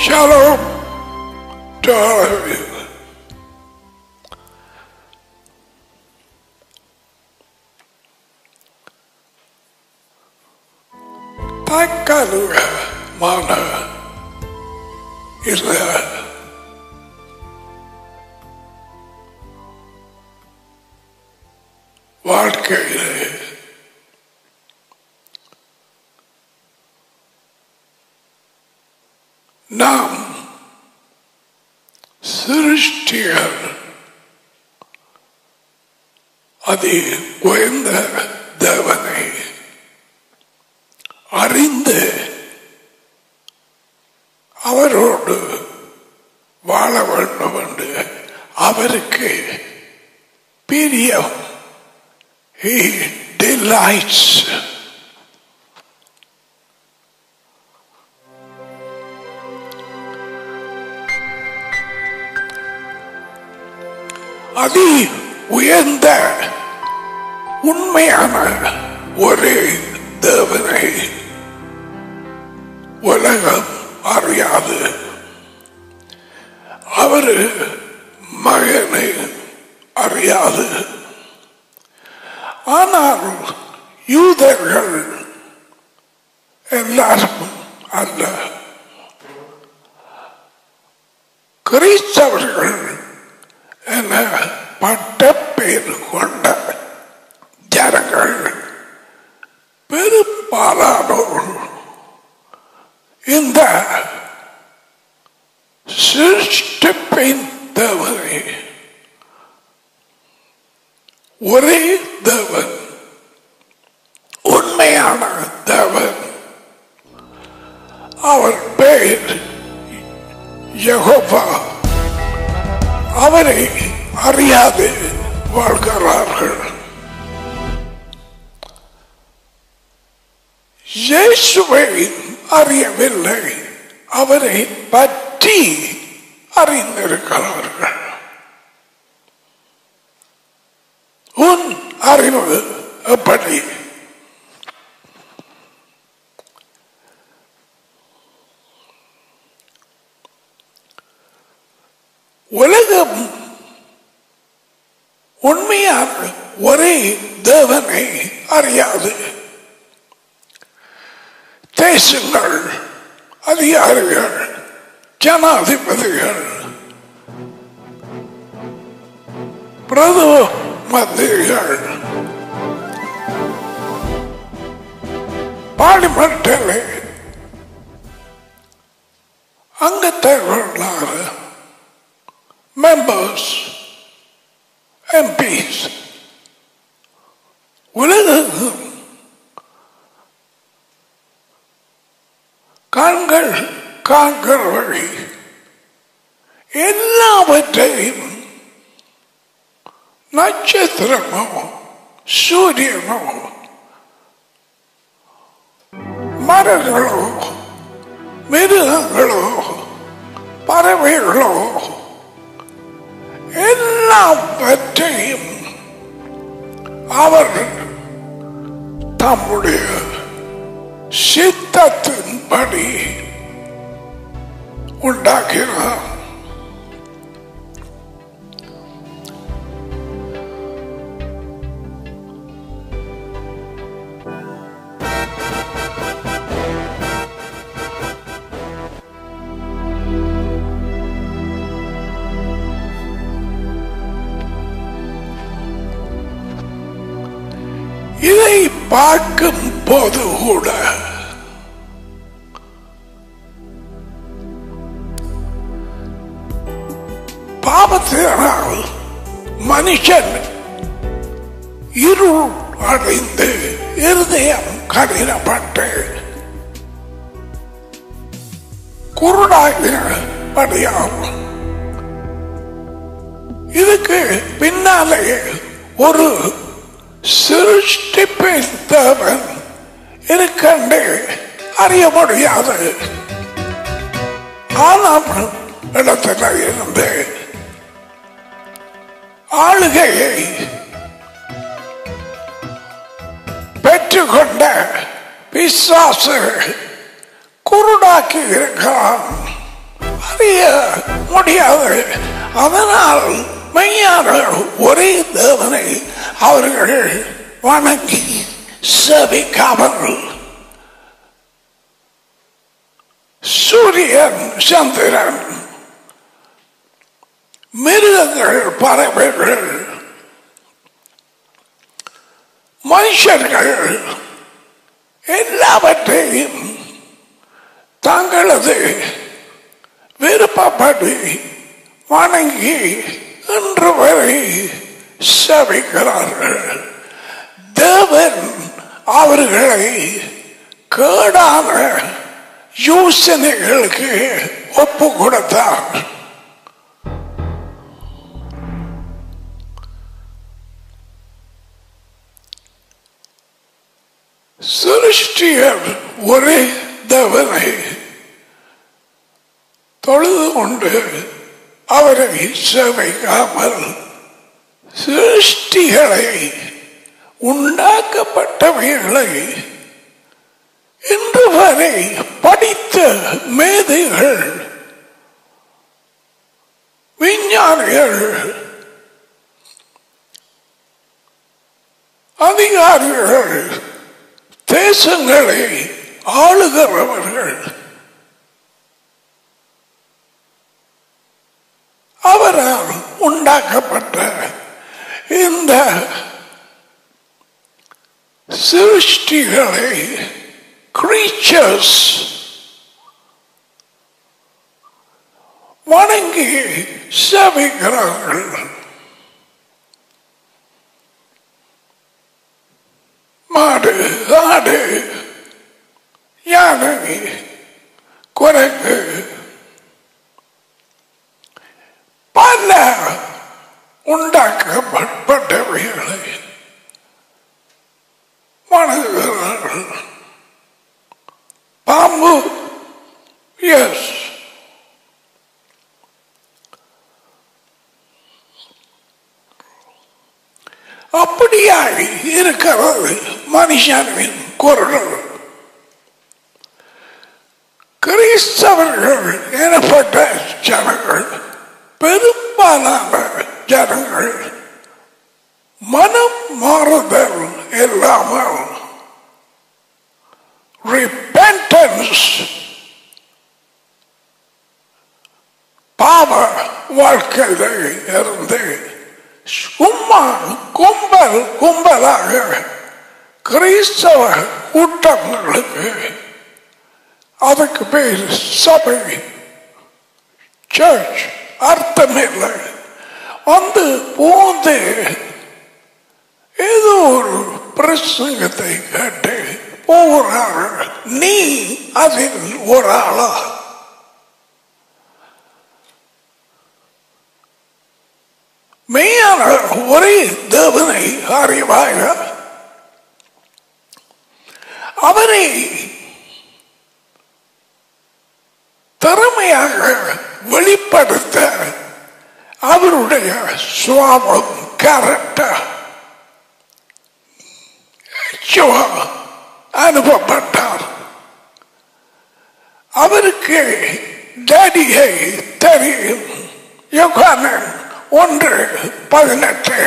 Shalom to all of you. தற்காலிகமான இல்ல வாழ்க்கையிலே நாம் சிருஷ்டிகள் அதி உயர்ந்த தேவனை அறிந்து அவரோடு வாழ வேண்டும் என்று அவருக்கு பிரியம். He delights. அதி உயர்ந்த உண்மையான ஒரே தேவனை உலகம் அறியாது. அவரு மகனை அறியாது. ஆனால் யூதர்கள் எல்லாரும் அல்ல, கிறிஸ்தவர்கள் என பட்ட பேர் கொண்ட ஜனங்கள் பெரும்பாலானோர் இந்த சிருஷ்டிப்பின் தேவனை, ஒரே தேவன், உண்மையான தேவன், அவர் பெயர் யெகோவா, அவரை அறியாது வாழ்கிறார்கள். இயேசுவை அறியவில்லை, அவரை பற்றி அறிந்திருக்கிறார்கள். உன் அறிவு எப்படி? உலகம் உண்மையான ஒரே தேவனை அறியாது. தேசங்கள், அதிகாரிகள், ஜனாதிபதிகள், பிரதம மந்திரிகள், பார்லிமெண்டில் அங்கத்தவர்களாக members, MPs, உலகம் கண்கள் காண்கிற வழி எல்லாவற்றையும் நட்சத்திரமோ சூரியனோ மரங்களோ மிருகங்களோ பறவைகளோ எல்லாவற்றையும் அவர் தம்முடைய சித்தத்தின்படி உண்டாக்கினார். இதை பார்க்கும் போது கூட பாவத்தினால் மனுஷன் இருள் அடைந்து இருதயம் கடினப்பட்டு குருடாகினபடியாகும். இதுக்கு பின்னாலே ஒரு சிருஷ்டிப்பின் தேவன் இருக்கின்ற அறிய முடியாது. ஆனால் இடத்துல இருந்து ஆளுகையை பிசாசு குருடாக்கி இருக்கிறான். அறிய முடியாது. அதனால் மெய்யான ஒரே தேவனை அவர்கள் வணங்கி சேவிக்காமல் சூரியன், சந்திரன், மிருகங்கள், பறவைகள், மனுஷர்கள் எல்லாவற்றையும் தங்களது விருப்பப்படி வணங்கி இன்று வரை சேவிக்கிறார்கள். தேவன் அவர்களை கேடான யோசனைகளுக்கு ஒப்பு கொடுத்தார். சிருஷ்டியர் ஒரே தேவனை தொழுது கொண்டு அவரை சேவிக்காமல் சிருஷ்டிகளை, உண்டாக்கப்பட்டவைகளை இன்று வரை படித்த மேதைகள், விஞ்ஞானிகள், அதிகாரிகள், தேசங்களை ஆளுகிறவர்கள் அவரால் உண்டாக்கப்பட்ட இந்த சிருஷ்டிகளை, கிரீச்சர்ஸ், வணங்கி சேவிக்கிறார்கள். மாடு, ஆடு, யானை, குரங்கு, பல உண்டாக்கப்பட்டவைகளை வணங்குகிறார்கள். பாம்பு, எஸ், அப்படியாய் இருக்கிறது மனுஷனின் குரல். கிறிஸ்தவர்கள் எனப்பட்ட ஜனங்கள், பெரும்பாலான ஜனங்கள் மனம் மாறுதல் இல்லாமல் repentance, பாவ வாழ்க்கையில இருந்து சும்மா கும்பலாக கிறிஸ்தவ கூட்டங்களுக்கு, அதுக்கு பேர் சபை, சர்ச், அர்த்தமில்லை, வந்து பூந்து ஏதோ ஒரு பிரசங்கத்தை கேட்டு போகிறார்கள். நீ அதில் ஒரு ஆளா? மெய்யான ஒரே தேவனை அறிவாய அவரை திறமையாக வெளிப்படுத்த அவருடைய சுவாபம், கேரக்டர் அனுப்பப்பட்டார். அவருக்கு டேடியை தெரியும். யோகானன் 1:18.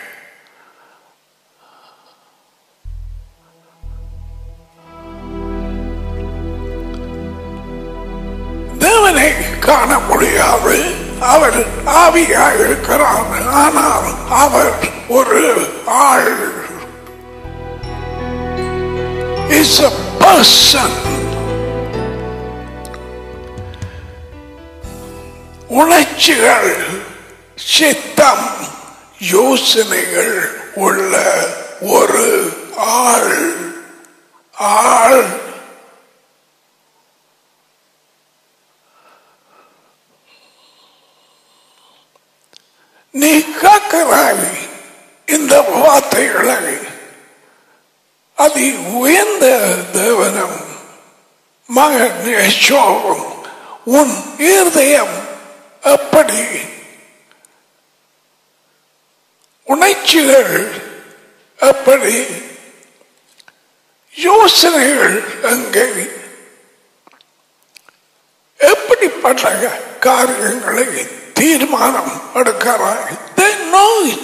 தேவனை காண முடியாது, அவர் ஆவியாக இருக்கிறார். ஆனால் அவர் ஒரு ஆள், is a person. உணர்ச்சிகள், சித்தம், யோசனைகள் உள்ள ஒரு ஆள். நீ கேட்கிறாய் இந்த வார்த்தைகளை, அதி உயர்ந்த தேவனும் மகன் யெகோவாவும் உன் இருதயம் எப்படி, உணர்ச்சிகள் எப்படி, யோசனைகள் அங்கே எப்படிப்பட்ட காரியங்களை தீர்மானம் எடுக்கிறாய். They know it.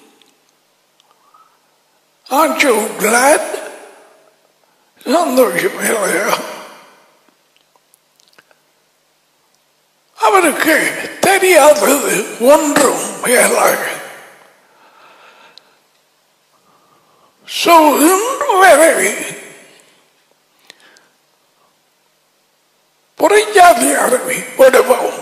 Aren't you glad? சந்தோஷம் இல்லையா? அவருக்கு தெரியாதது ஒன்றும் இல்லை. இன்று வரை புரிஞ்சாதியாரை விடுவோம்.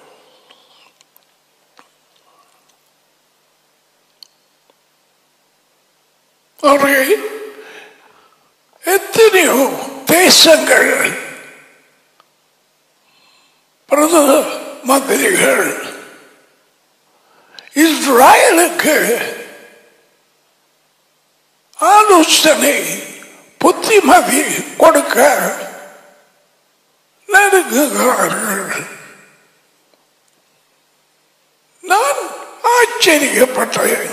எத்தனையோ தேசங்கள் பிரதம மந்திரிகள் இஸ்ரேலுக்கு ஆலோசனை புத்திமதி கொடுக்க நெருங்குகிறார்கள். நான் ஆச்சரியப்பட்டேன்.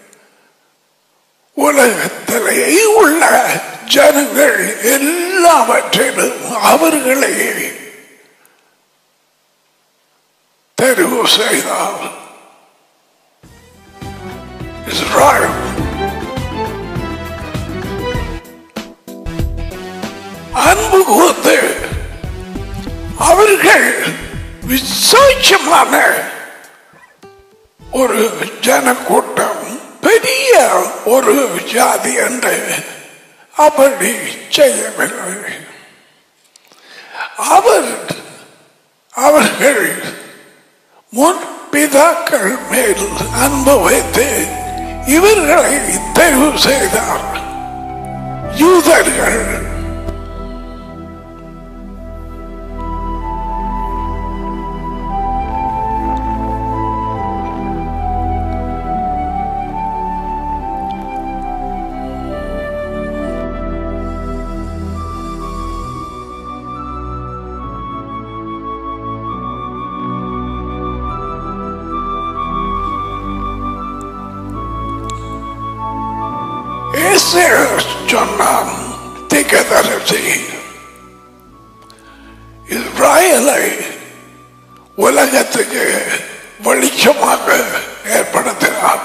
உலகத்திலே உள்ள ஜனங்கள் எல்லாவற்றிலும் அவர்களையே தெரிவு செய்தார். இஸ்ரேல் அன்பு கூர்ந்து அவர்கள் விசேஷமான ஒரு ஜனக்கூட்டம், பெரிய ஒரு ஜாதி என்று அப்படி செய்யவில்லை. அவர்கள் முன் பிதாக்கள் மேல் அன்பு வைத்து இவர்களை தெரிவு செய்தார். யூதர்கள் சொன்னான். தீர்க்கதரிசி இஸ்ரேலை உலகத்துக்கு வெளிச்சமாக ஏற்படுத்தினார்.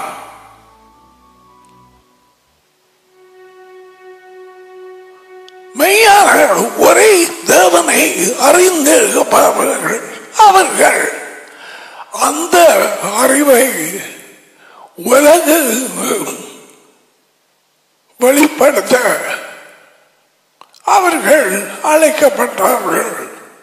மெய்யான ஒரே தேவனை அறிந்திருப்பவர்கள் அவர்கள் அந்த அறிவை உலக வெளிப்படுத்த அவர்கள் அழைக்கப்பட்டார்கள்.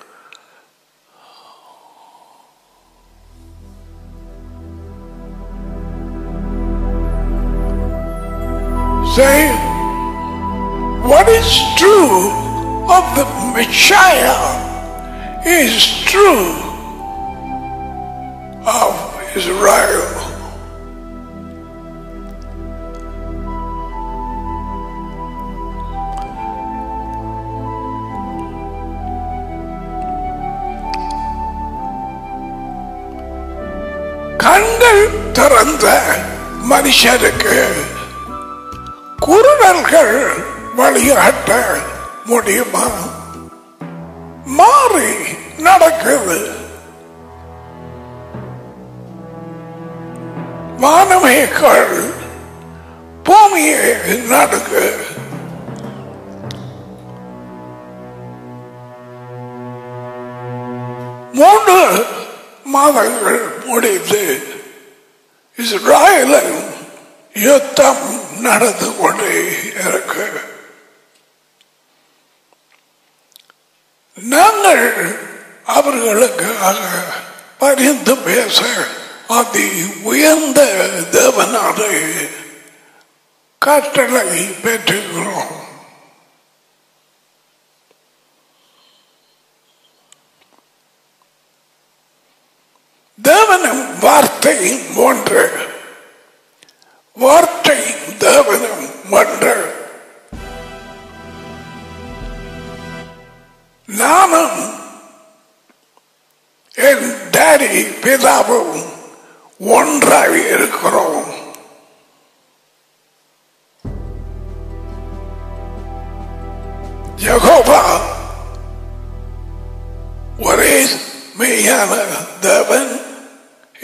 Say, what is true of the Messiah is true of Israel. கண்கள் திறந்த மனுஷருக்கு குருடர்கள் வழிகாட்ட முடியுமா? மாறி நடக்குது. வானமேக்கள் பூமியை நடுக்கு. மூன்று மாதங்கள் முடிந்து இஸ்ரேலில் யுத்தம் நடந்து கொண்டே இருக்கு. நாங்கள் அவர்களுக்காக பரிந்து பேச அதி உயர்ந்த தேவனான கட்டளை பெற்றுகிறோம். தேவனும் வார்த்தையும் ஒன்று, வார்த்தை தேவனும் ஒன்று. நானும் என் டாடி பிதாவும் ஒன்றாக இருக்கிறோம். யெகோவா ஒரே மெய்யான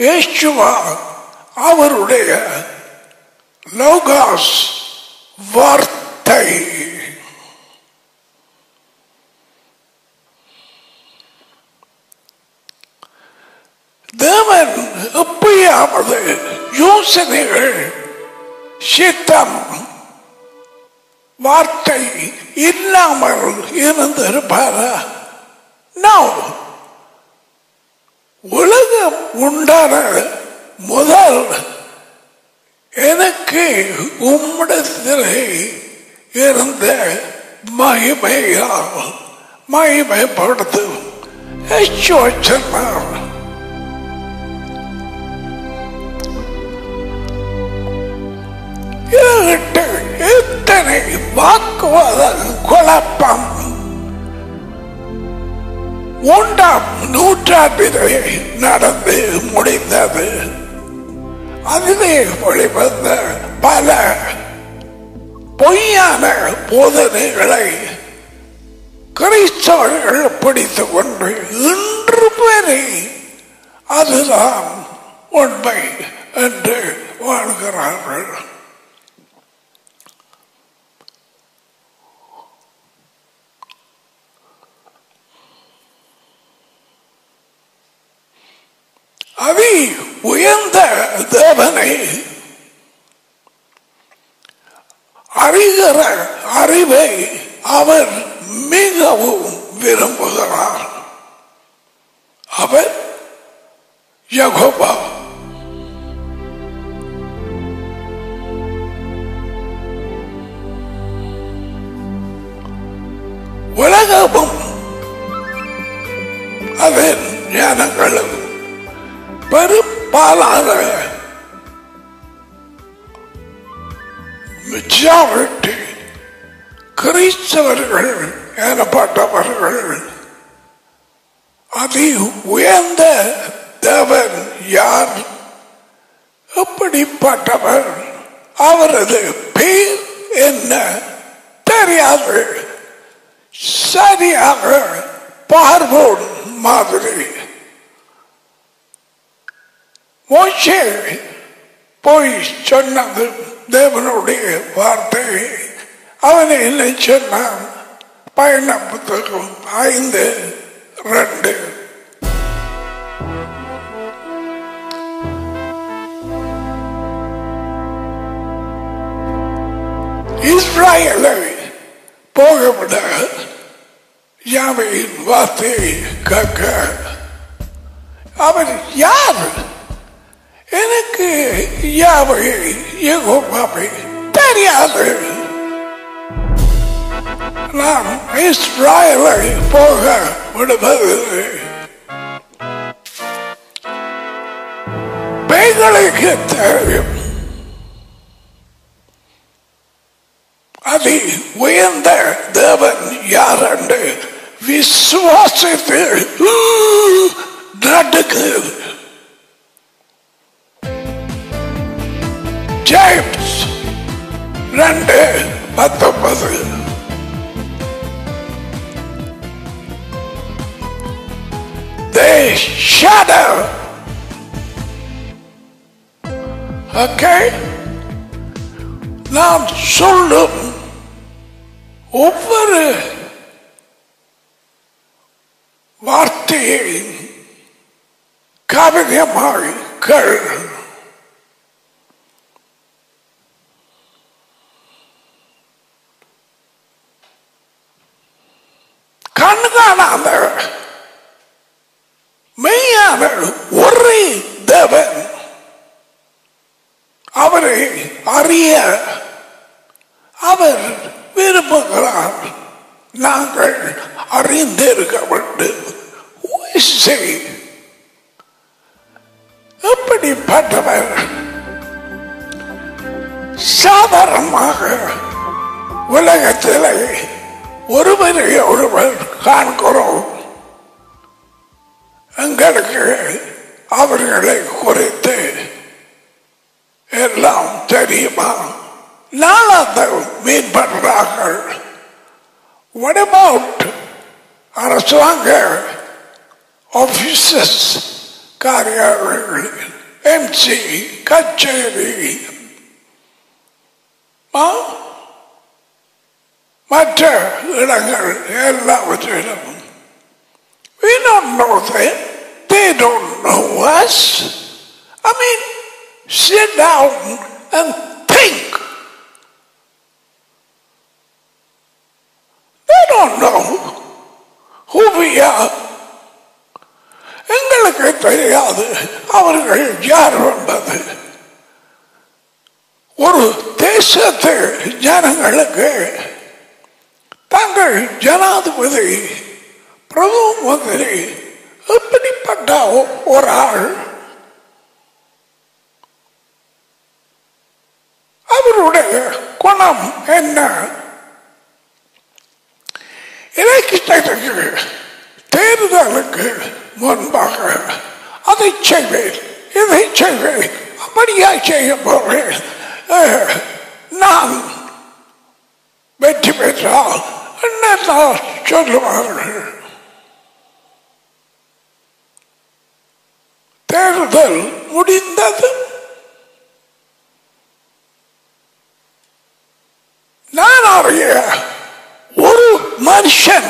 இயேசுவா அவருடைய லோகாஸ் வார்த்தை. தேவன் எப்பயாவது யோசனைகள் சித்தம் வார்த்தை இல்லாமல் இருந்திருப்பாரா? நோ. உலகம் உண்டான முதல் எனக்கு உம்மிடத்திலே இருந்த மகிமையால் மகிமைப்படுத்தும் சொன்னார். எத்தனை வாக்குவாதம் குழப்பம் 3ஆம் நூற்றாண்டிலே நடந்து முடிந்தது. அதிலே வெளிவந்த பல பொய்யான போதனைகளை கிறிஸ்தவர்கள் பிடித்துக் கொண்டு இன்று வரை அதுதான் உண்மை என்று வாழ்கிறார்கள். அதி உயர்ந்த தேவனை அறிகிற அறிவை அவர் மிகவும் விரும்புகிறார். அவர் யெகோவா. உலகமும் அதன் ஞானங்களும் பெரும்பாலான மெஜாரிட்டி கிறிஸ்தவர்கள் எனப்பட்டவர்கள் அதி உயர்ந்த தேவன் யார், எப்படிப்பட்டவர், அவரது பேர் என்ன தெரியாது. சரியாக பார்வோன் மாதிரி மோசே போய் சொன்னது தேவனுடைய வார்த்தை. அவனை என்ன சொன்னான்? பயண புத்தகம் 5:2. இஸ்ராயேலை போகவிட யாவையின் வார்த்தையை கேட்க அவர் யார்? எனக்கு யாவை யெகோவாவை தெரியாது. நான் இஸ்ராயேலை போக விடுவதில்லை. பேய்களுக்கு தெரியும். அதி உயர்ந்த தேவன் யார் என்று விசுவாசித்து நடுக்குது. ஜேம்ஸ் 2:19. The shadow. Okay? நான் சொல்லும் ஒவ்வொரு வார்த்தையை கவிதையாய் கேள். கண்காணாத மெய்யான ஒரே தேவன், அவரை அறிய அவர் விரும்புகிறார். நாங்கள் அறிந்திருக்க வேண்டும். எப்படிப்பட்டவர்? சாதாரணமாக உலகத்திலே ஒருவரை ஒருவர் காண்கிறோம். எங்களுக்கு அவர்களை குறித்து எல்லாம் தெரியுமா? நாளாந்தம் மீன்படுறார்கள். What about அரசாங்க ஆபீசர்ஸ், காரியாளர்கள்? எம்சி கச்சேரி மற்ற இடங்கள் எல்லாவற்றிலும் we don't know them, they don't know us. I mean, sit down and think. They don't know who we are. எங்களுக்கு தெரியாது அவர்கள் யார் என்பது. ஒரு தேசத்து ஜனங்களுக்கு தங்கள் ஜனாதிபதி பிரதம மந்திரி எப்படிப்பட்ட ஒரு ஆள், அவருடைய குணம் என்ன, இலக்கியத்திற்கு தேர்தலுக்கு முன்பாக அதை செய்வேன் இதை செய்வேன் அப்படியா செய்ய போறேன், நான் வெற்றி பெற்றால் என்ன சொல்லுவார்கள். தேர்தல் முடிந்தது. நான் அறிய ஒரு மனுஷன்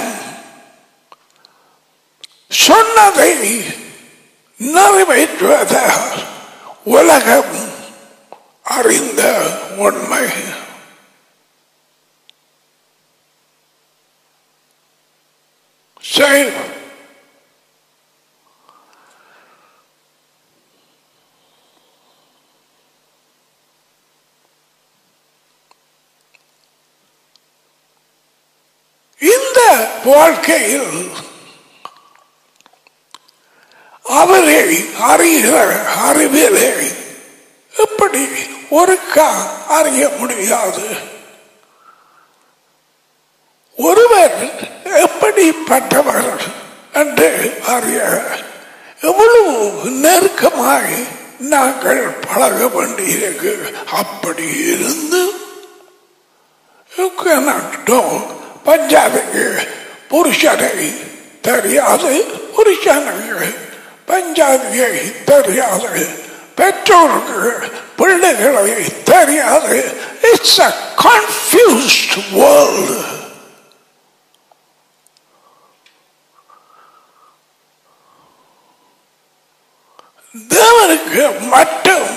சொன்னதை நிறைவேற்றுவத உலகம் அறிந்த உண்மை. இந்த வாழ்க்கையில் அவரை அறிகிற அறிவிலே எப்படி ஒருக்கா அறிய முடியாது. ஒருவர் எப்படிப்பட்டவர் என்று அறிய எவ்வளவு நெருக்கமாய் நாங்கள் பழக வேண்டியிருக்கு. அப்படி இருந்து பஞ்சாபிக்கு புருஷனை தெரியாது, புருஷனுக்கு பஞ்சாபியை தெரியாது, பெற்றோருக்கு பிள்ளைகளை தெரியாது. It's a confused world. தேவனுக்கு மட்டும்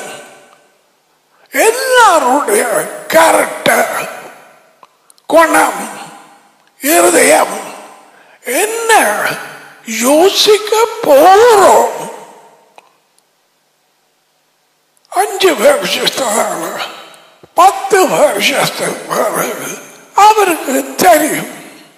எல்லாருடைய கேரக்டர், குணம், இருதயம் என்ன யோசிக்க போறோம். 5 வருஷத்தால 10 வருஷத்துக்கு பிறகு அவருக்கு தெரியும்.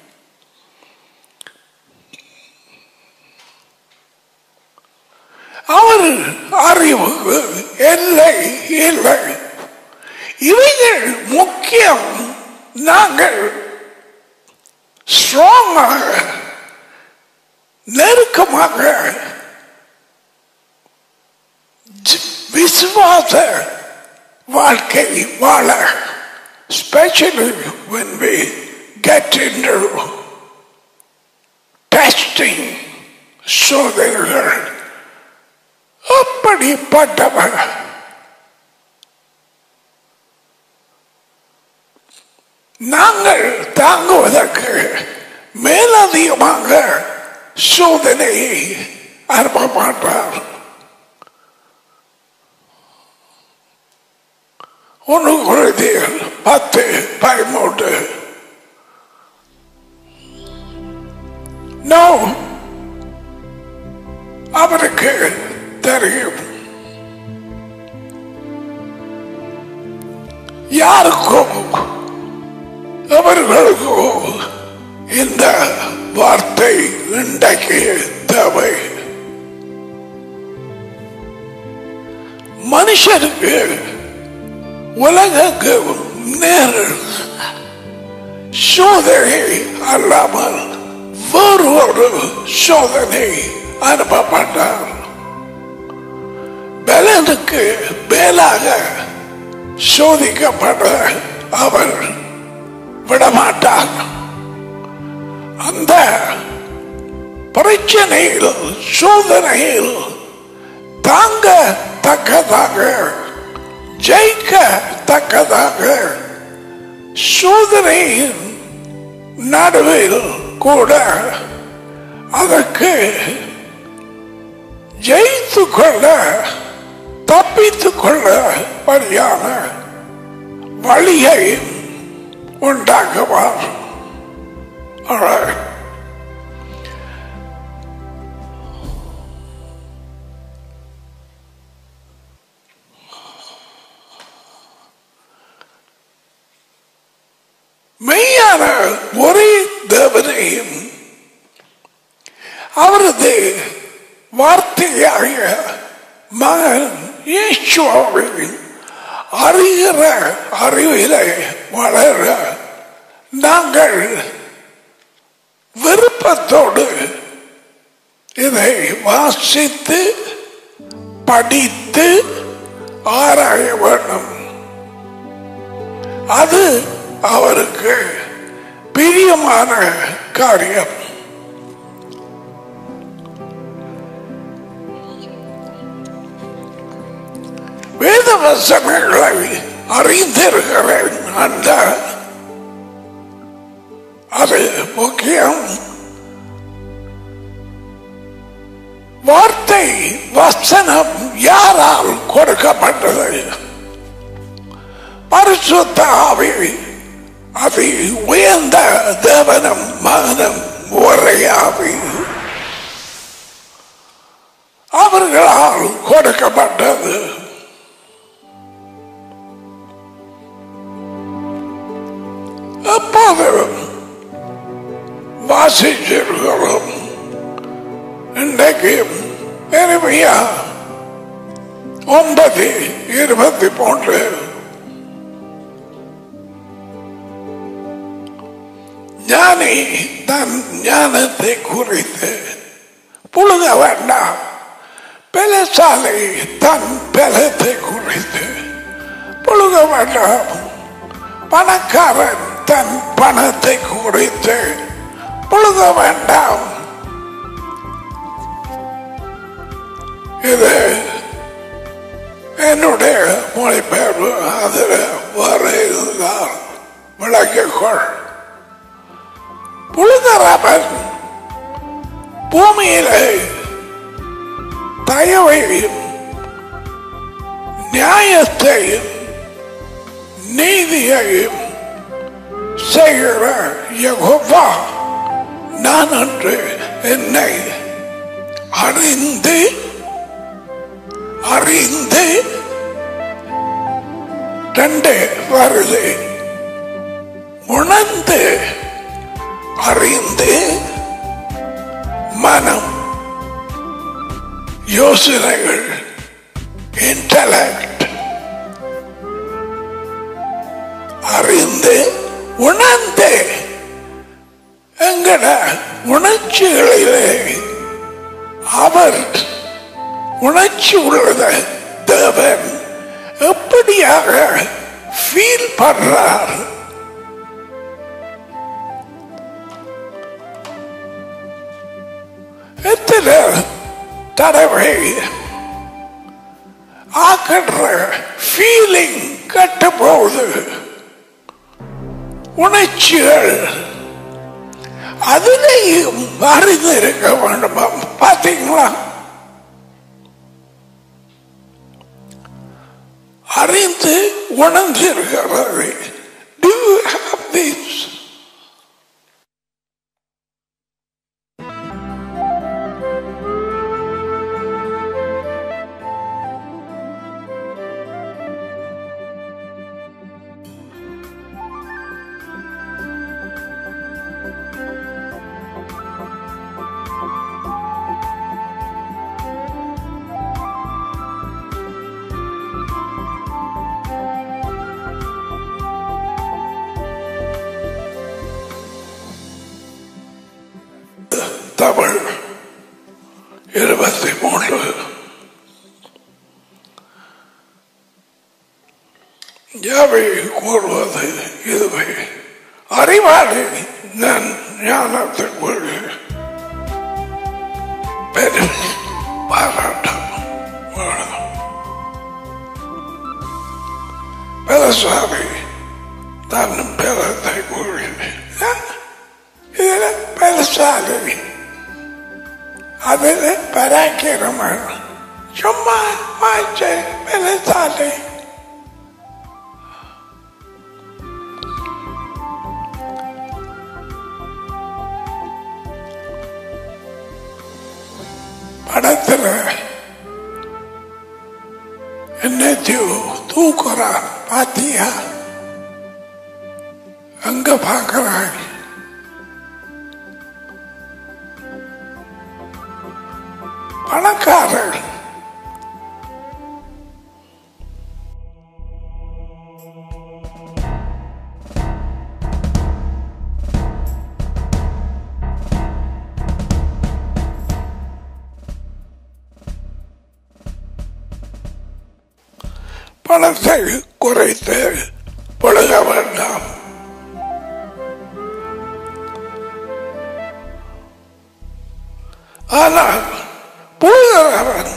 அவர் அறிவுக்கு எல்லை இல்லை. இவைகள் முக்கியம். நாங்கள் ஸ்ட்ராங்காக நெருக்கமாக விசுவாச வாழ்க்கை வாழ, especially when we get into testing, சோதனைகள் அப்படிப்பட்டவர். நாங்கள் தாங்குவதற்கு மேலதிகமாக சோதனையை அனுப்ப மாட்டார். 1 கொரிந்தியர் 10:13. No, அவருக்கு தெரியும் யாருக்கும் அவர்களுக்கோ இந்த வார்த்தை இன்றைக்கு தேவை. மனுஷனுக்கு உலகக்கு நேரில் சோதனை அல்லாமல் வேறு ஒரு சோதனை அனுப்பப்பட்டார். பலனுக்கு மேலாக சோதிக்கப்பட அவர் விடமாட்டார். அந்த பிரச்சனையில் சோதனையில் தாங்க தக்கதாக, ஜெயிக்கத்தக்கதாக சோதனையின் நடுவில் கூட அதற்கு ஜெயித்துக் கொள்ள, தப்பித்துக் கொள்ள வழியான வழியை உண்டாக்குவார். மெய்யான ஒரே தேவனையும் அவரது வார்த்தையாக மகன் இயேசுவின் அறிகிற அறிவிலே வளர நாங்கள் விருப்பத்தோடு இதை வாசித்து படித்து ஆராய வேண்டும். அது அவருக்கு பிரியமான காரியம். வேத வசனங்களை அறிந்திருக்கிறேன் அந்த அது முக்கியம். வார்த்தை வசனம் யாரால் கொடுக்கப்பட்டது? பரிசுத்த ஆவி, அது உயர்ந்த தேவனும் மகனும் ஒரே ஆவி, அவர்களால் கொடுக்கப்பட்டது. அப்போது வாசிச்சிருக்கிறோம். இன்றைக்கு எரேமியா 9:23 ஞானி தன் ஞானத்தை குறித்து புழுக வேண்டாம், பலசாலி தன் பலத்தை குறித்து புழுக வேண்டாம், பணக்காரன் தன் பணத்தை குறித்து புழுக வேண்டாம். இது என்னுடைய மொழிபெயர்ப்பு. அதில் வர இருந்தால் விளக்கிக்கொள். புழுகிறவன் பூமியிலே தயவையும் நியாயத்தையும் நீதியையும் செய்கிற யெகோவா நான் என்று என்னை அறிந்து அறிந்து 2 வருது உணர்ந்து அறிந்து மனம் யோசனைகள் இன்டலெக்ட் அறிந்து உணர்ந்து எங்கட உணர்ச்சிகளிலே அவர் உணர்ச்சி உள்ள தேவன் எப்படியாக ஃபீல் பண்றார், எத்தனை தடவை ஆக்கின்ற ஃபீலிங் கட்ட போகுது, உணர்ச்சிகள் அதிலேயும் அறிந்து இருக்க வேண்டுமா? பார்த்தீங்களா? அறிந்து உணர்ந்து இருக்கிறது. Do you have this? Tamil 23 யாவை கூறுவது இதுவே அறிவாளி நான் ஞானத்திற்குள் பெருமை பாராட்டம் பலசாலி தன் பலத்தை கூறி இதுல பலசாலி அதில் பராக்கிரமன் சும்மா வாய்ச்ச பலசாலி. படத்துல என்னத்தையும் தூக்குறான் பாத்தியா? அங்க பாக்குறாங்க பணக்காரர். பணத்தை குறைத்து பழக வேண்டாம். ஆனால் புழுகிறவன்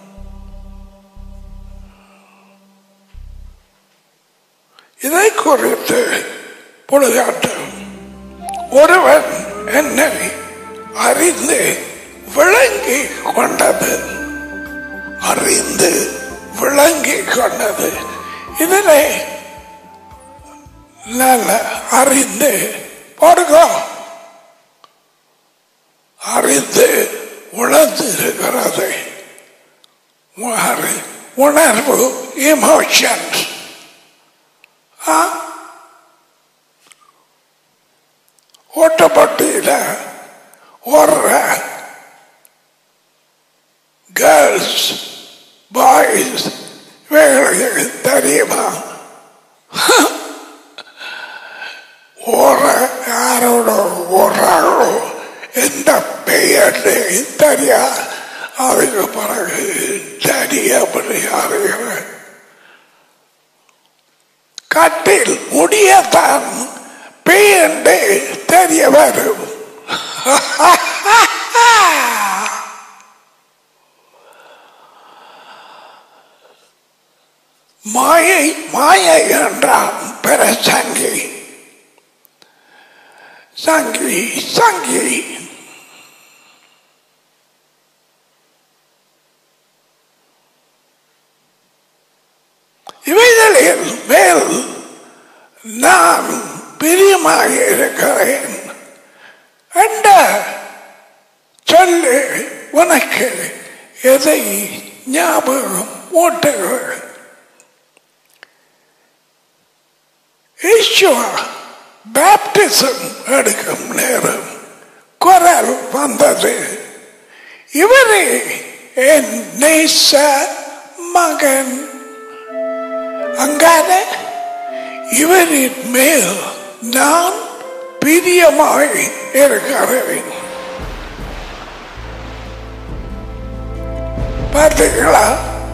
இதை குறித்து புழுகாட்டும். ஒருவன் என்னை அறிந்து விளங்கி கொண்டது, அறிந்து விளங்கி கொண்டது. இதனை நல்ல அறிந்து போடுகோ, அறிந்து உணர்ந்து இருக்கிறது. உணர்வு இமோஷன்ஸ். ஓட்டப்பட்டியில ஒரு கேர்ள்ஸ் பாய்ஸ் வேலைக்கு தெரியுமா? யாரோட ஓடுறாங்களோ எந்த பெயர் தெரியா, அதுக்கு பிறகு தனி அப்படி அறிகிற கட்டில் முடியத்தான் பெயர்ந்து தெரிய வரும். மாயை மாயை என்றான் பெற சங்கி சங்கி சங்கி. இவைகளில் மேல் நான் பிரியமாக இருக்கிறேன் என்ற சொல்லு உனக்கு எதை ஞாபகம் ஊட்டுகள்? பேப்டிசம் எடுக்கும் நேரம் குரல் வந்தது, இவரே என் நேச மகன். அங்கான இவரின் மேல் நான் பிரியமாய் இருக்கிறேன். பார்த்தீங்களா?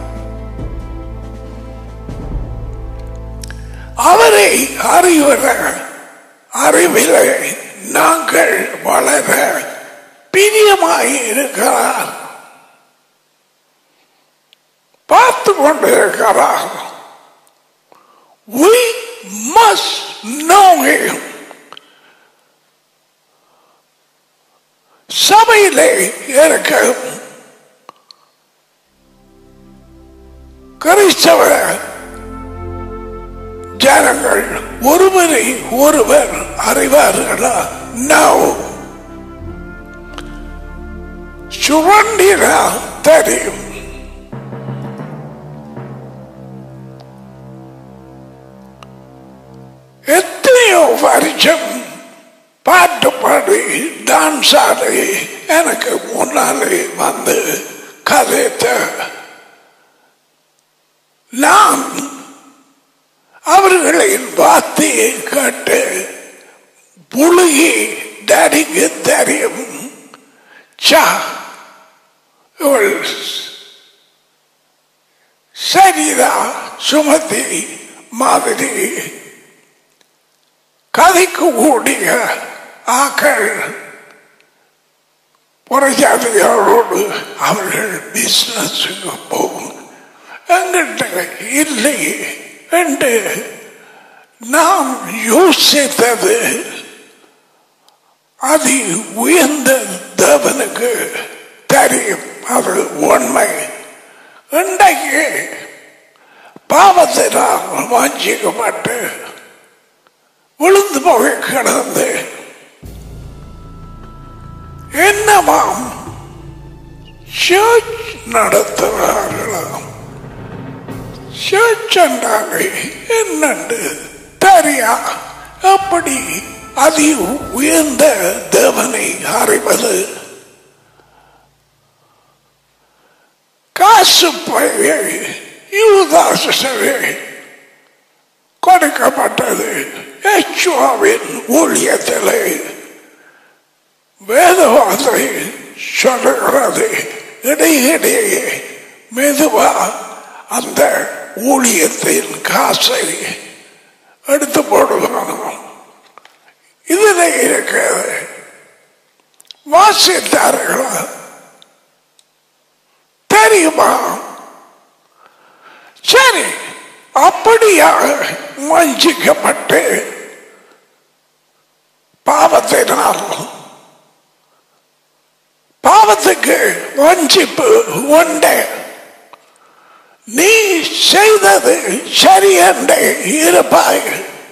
அவரை அறிவர அறிவிலே நாங்கள் வளர பிரியமாய் இருக்கிறார், பார்த்து கொண்டிருக்கிறார். We must know him. சபையிலே இருக்கும் கிறிஸ்தவ ஜனங்கள் ஒருவரை ஒருவர் அறிவார்களா? நோ. சுரண்டினா தெரியும். எத்தனையோ வருஷம் பாட்டு பாடி டான்ஸ் ஆடி எனக்கு முன்னாலே வந்து கதைத்த நான் அவர்களின் வார்த்தையை கேட்டு புழுகி டேடிக்கு தெரியும். சரிதா சுமதி மாதிரி கதைக்கு கூடிய ஆக்கள் புறஜாதிகளோடு அவர்கள் பிசினஸுக்கு போகும். எங்கிட்ட இல்லை என்று நாம் யோசித்தது அது உயர்ந்த தேவனுக்கு தெரியும், அது உண்மை. இன்றைக்கு பாவத்தினால் வாஞ்சிக்கப்பட்டு விழுந்து போய் கிடந்து என்னமாம் சர்ச் நடத்துகிறார்களாம். சர்ச் என்றாங்க என்னண்டு தெரியா. அப்படி அதி உயர்ந்த தேவனை அறிவது காசு பையை யூதாசுவே கொடுக்கப்பட்டது. யெகோவாவின் ஊழியத்திலே வேதவாதை சொல்லுகிறது, இடையிடையே மெதுவா அந்த ஊழியத்தின் காசை எடுத்து போடுவாங்க. இதுல இருக்கிறது வாசித்தார்களா தெரியுமா? சரி, அப்படியாக வஞ்சிக்கப்பட்டு பாவத்தினால், பாவத்துக்கு வஞ்சிப்பு உண்டு. நீ செய்தது சரியென்று இருப்பாய்.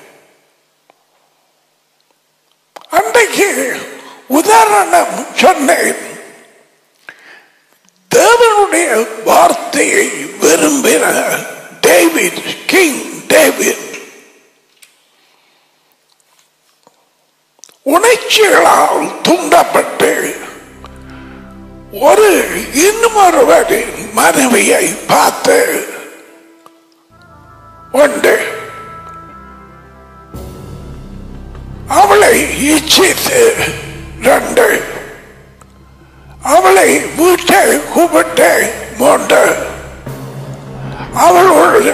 அன்றைக்கு உதாரணம் சொன்னேன். தேவனுடைய வார்த்தையை விரும்பின டேவிட், கிங் டேவிட் உணர்ச்சிகளால் தூண்டப்பட்டு ஒரு இன்னொருவரின் மனைவியை பார்த்து உண்டு அவளை இச்சித்து, ரெண்டு அவளை வீட்டை கூப்பிட்டு, மூன்று அவளோடு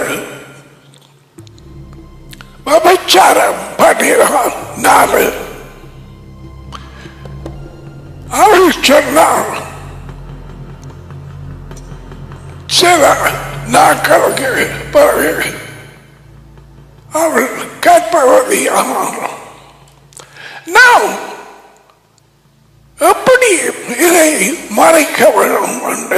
விபச்சாரம் பண்ணினான், நாலு அவள் சொன்னாள் சில நாட்களுக்கு பிறகு அவள் கற்பவதியானாள். எப்படி இதை மறைக்க வேண்டும் என்று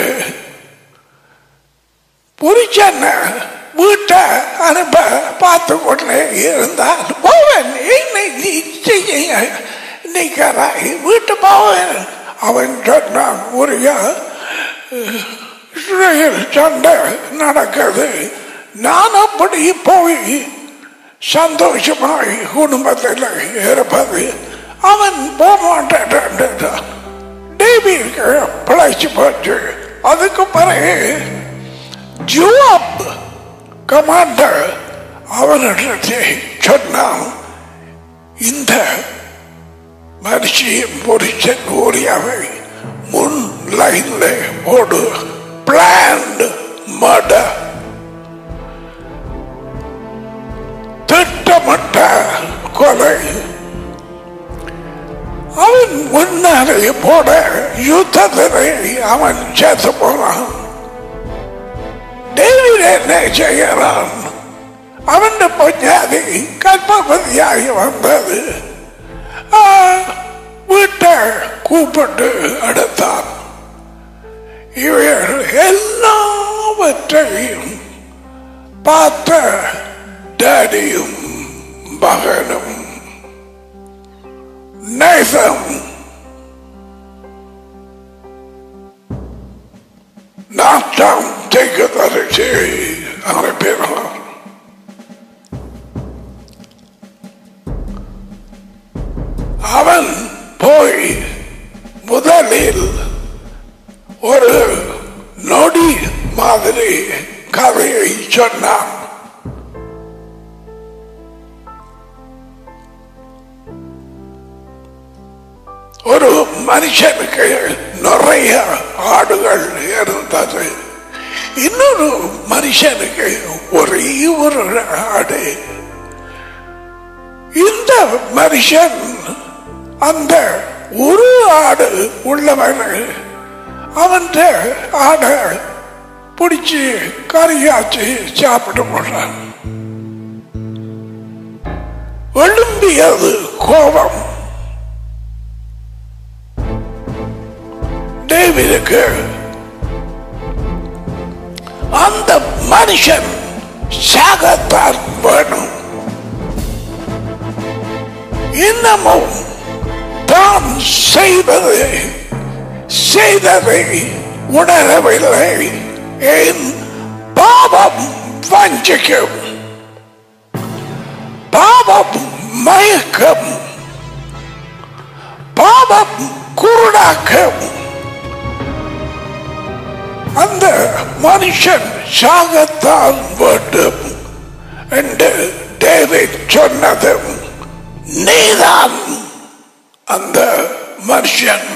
புரிச்சன வீட்டை அனுப்ப பார்த்து கொண்டே இருந்தால் போவன் நிற்கிறாய் வீட்டு போவன். அவன் சொன்னான், உரிய சண்டை நடக்குது, நான் அப்படி போய் சந்தோஷமாய் குடும்பத்தில் இருப்பது அவன் போமாட்டான். டேவிட்க்கு பிழைச்சு போச்சு. அதுக்கு பிறகு ஜோப் கமாண்டர் அவனிடத்தை சொன்னான், இந்த மனுஷியின் புருஷன் ஊரியாவை முன் லைன்ல போடு, பிளான்ட் மர்டர், திட்டமிட்ட கொலை. அவன் முன்னாலே போட யுத்தத்திலே அவன் சேர்த்து போனான். டேவிட் என்ன செய்கிறான்? அவன் பொஞ்சாதி கற்பவதியாகி வந்தது. வீட்டை கூப்பிட்டு எடுத்தான். இவர்கள் எல்லாவற்றையும் பார்த்த டேடியும் மகனும் நேசம் நாட்டம் தேக்கத்தரிசி அனுப்பினார். அவன் போய் முதலில் ஒரு நொடி மாதிரி கதையை சொன்னான். ஒரு மனுஷனுக்கு நிறைய ஆடுகள் இருந்தது. இன்னொரு மனுஷனுக்கு ஒரே ஒரு ஆடு. இந்த மனுஷன் அந்த ஒரு ஆடு உள்ளவன் அவன் ஆடை பிடிச்சு கறியாச்சு சாப்பிட்டு போடுறான். எழும்பியது கோபம். டேவிடுக்கு அந்த மனுஷன் சாகத்தான் வேணும். இன்னமும் தான் செய்ததை உணரவில்லை. என் பாவம் வஞ்சிக்கும், பாவம் மயக்கம், பாவம் குருடாக்கம். அந்த மனுஷன் சாகத்தான் வேண்டும் என்று டேவிட் சொன்னதும் நீதான் அந்த மனுஷன்.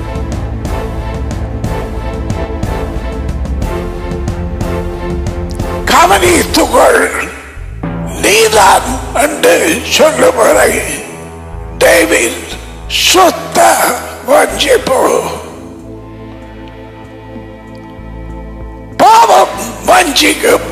கவனித்துகள், நீதான் என்று சொல்லும் வரை டேவிட் சுத்த வஞ்சிப்பு. பாவம் வஞ்சிக்கும்,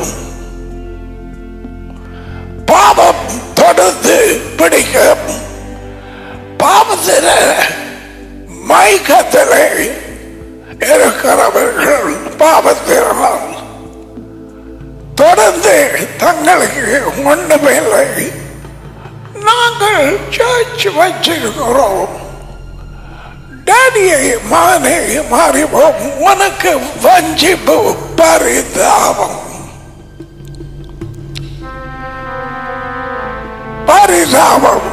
பாவம் தொடர்ந்து பிடிக்கும். பாவத்தில மயக்கத்திலே இருக்கிறவர்கள் பாவத்தினால் தொடர்ந்து தங்களுக்கு ஒன்றுமில்லை. நாங்கள் சர்ச் வச்சிருக்கிறோம், டேடியை மானே மாறிவோம், உனக்கு வஞ்சிப்பு பரிதாபம். பரிதாபம்.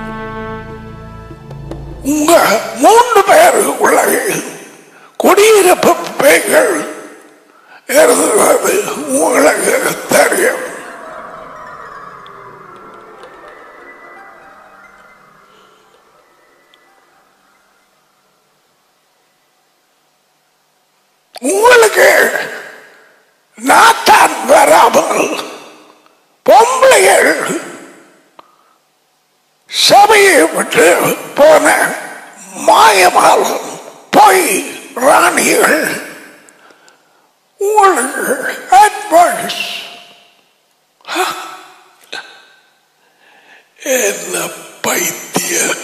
உங்க 3 பேருக்குள்ள குடியிருப்பு பெண்கள் இருந்தது உங்களுக்கு தெரியும். உங்களுக்கு நாத்தான் வராமல் பொம்பளைகள் சபையை விட்டு போன மாயமாலும் பொய் ராணிகள் உங்களுக்கு அட்வைஸ். என்ன பைத்தியம்.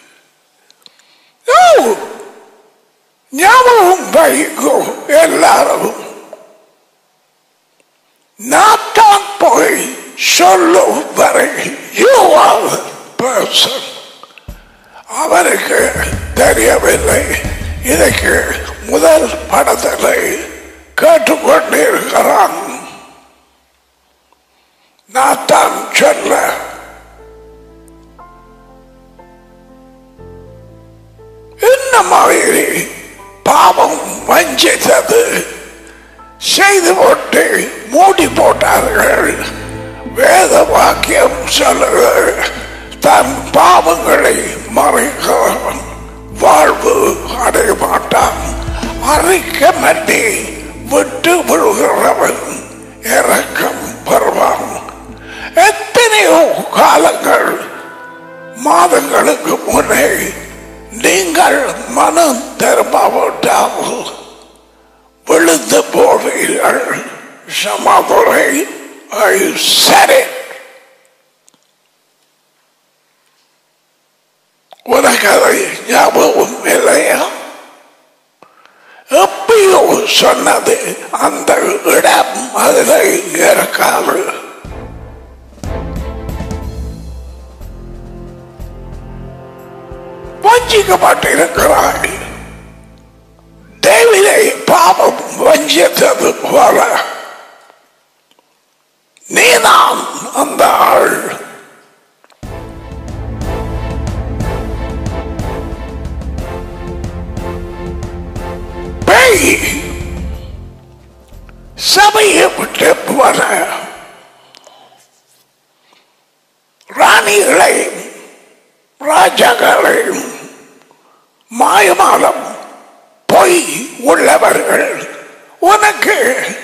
ஞாபகம் வைக்கோ எல்லாரும், நாத்தான் போய் சொல்லும் வரை you are the person. அவருக்கு தெரியவில்லை. இதற்கு முதல் படத்தில் கேட்டுக்கொண்டிருக்கிறான். நாத்தான் சொல்ல என்ன மாதிரி பாவம் வஞ்சித்தது செய்து போட்டு மூடி போட்டார்கள். வேத வாக்கியம் சொல்லுகிறது, தன் பாவங்களை மறைக்கிறவன் வாழ்வு அடைய மாட்டான், அறிக்க மட்டி விட்டு விழுகிறவன் இரக்கம் பெறுவான். எத்தனையோ காலங்கள் மாதங்களுக்கு முன்னே நீங்கள் மனம் திரும்பாவிட்டால் விழுந்து போவீர்கள். சமாதுரை I said it. உனக்கு அதை ஞாபகம் இல்லையா? எப்பயோ சொன்னது அந்த இடம் அதில் இருக்காது. வஞ்சிக்கப்பட்டிருக்கிறாய். தேவிலை பாவம் வஞ்சித்தது போல நீதான் அந்த ஆள். பேய் சபையை விட்டு போன ராணிகளையும் ராஜாக்களையும் மாயமாலம் பொய் உள்ளவர்கள் உனக்கு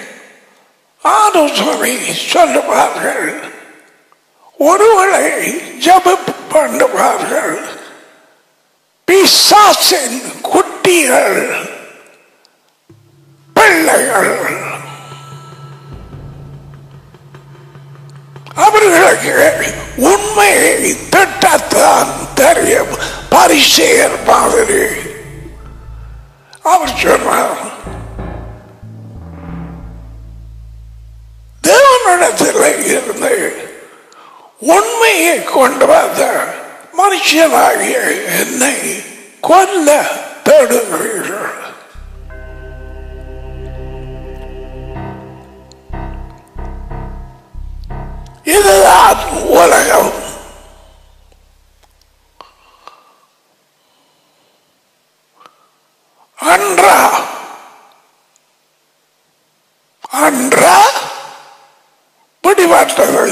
ஆலோசனை சொல்லுவார்கள், ஒருவரை ஜெபம் பண்ணுவார்கள். பிசாசின் குட்டிகள் பிள்ளைகள் அவர்களுக்கு உண்மையை ஊழியர் மாதிரி அவர் சொன்னார், தேவனிடத்தில் இருந்து உண்மையை கொண்டு வந்த மனுஷனாகிய என்னை கொல்ல தேடுகிறீர்கள். இதுதான் உலகம். அன்றா பிடிபட்டது.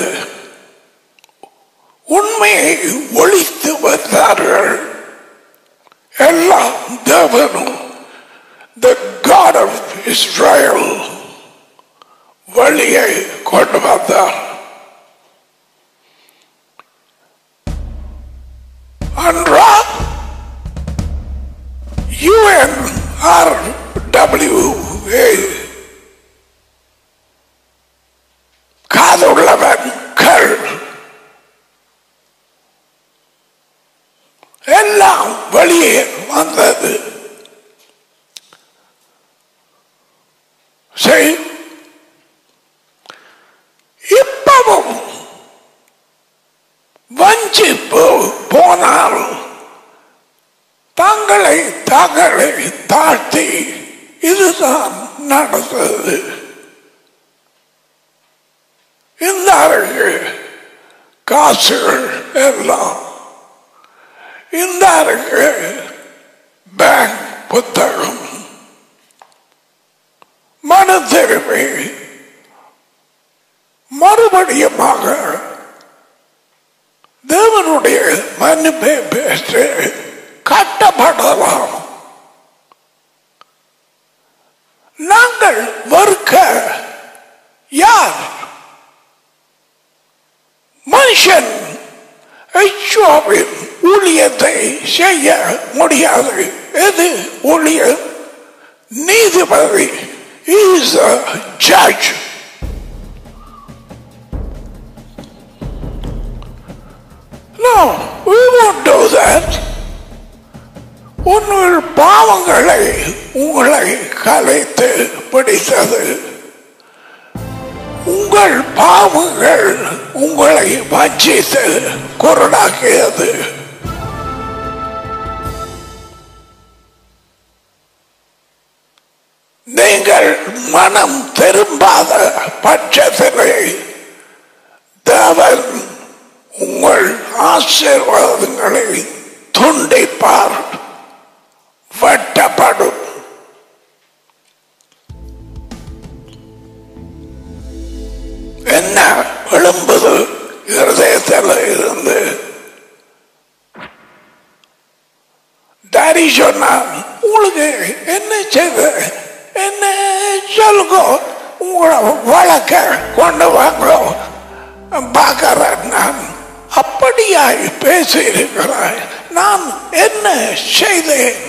உண்மையை ஒழித்து வந்தார்கள். எல்லாம் தேவனும் the God of Israel வழியை கொண்டு வந்தார். அன்றா UNRWA காதுள்ளவன்கள் எல்லாம் வெளியே வந்தது. சரி, இப்பவும் வஞ்சிப்பு போனால் தங்களை தாழ்த்தி இதுதான் நடந்தது. இந்த காசுகள் எல்லாம் இந்த பேங்க் புத்தகம் மனு திரும்பி மறுபடியுமாக தேவனுடைய மன்னிப்பை பெற்று கட்டப்படலாம். நாங்கள் வெறுக்க யார்? மனுஷன் ஊழியத்தை செய்ய முடியாது. எது ஊழியம்? நீதிபதி. He is a judge. No, we won't do that. உங்கள் பாவங்களை உங்களை கலைத்து பிடித்தது. உங்கள் பாவங்கள் உங்களை வஞ்சித்து குருடாக்கியது. நீங்கள் மனம் திரும்பாத பட்சத்திலே தேவன் உங்கள் ஆசீர்வாதங்களை துண்டிப்பார், வெட்டப்படும். என்ன எழும்புது இருதயத்தில் இருந்து? டாடி சொன்னார், உங்களுக்கு என்ன செய்து என்ன சொல்லுங்க, உங்களை வழக்க கொண்டு வாங்க பார்க்கிறேன். நான் அப்படியாய் பேசியிருக்கிறாய். நான் என்ன செய்தேன்?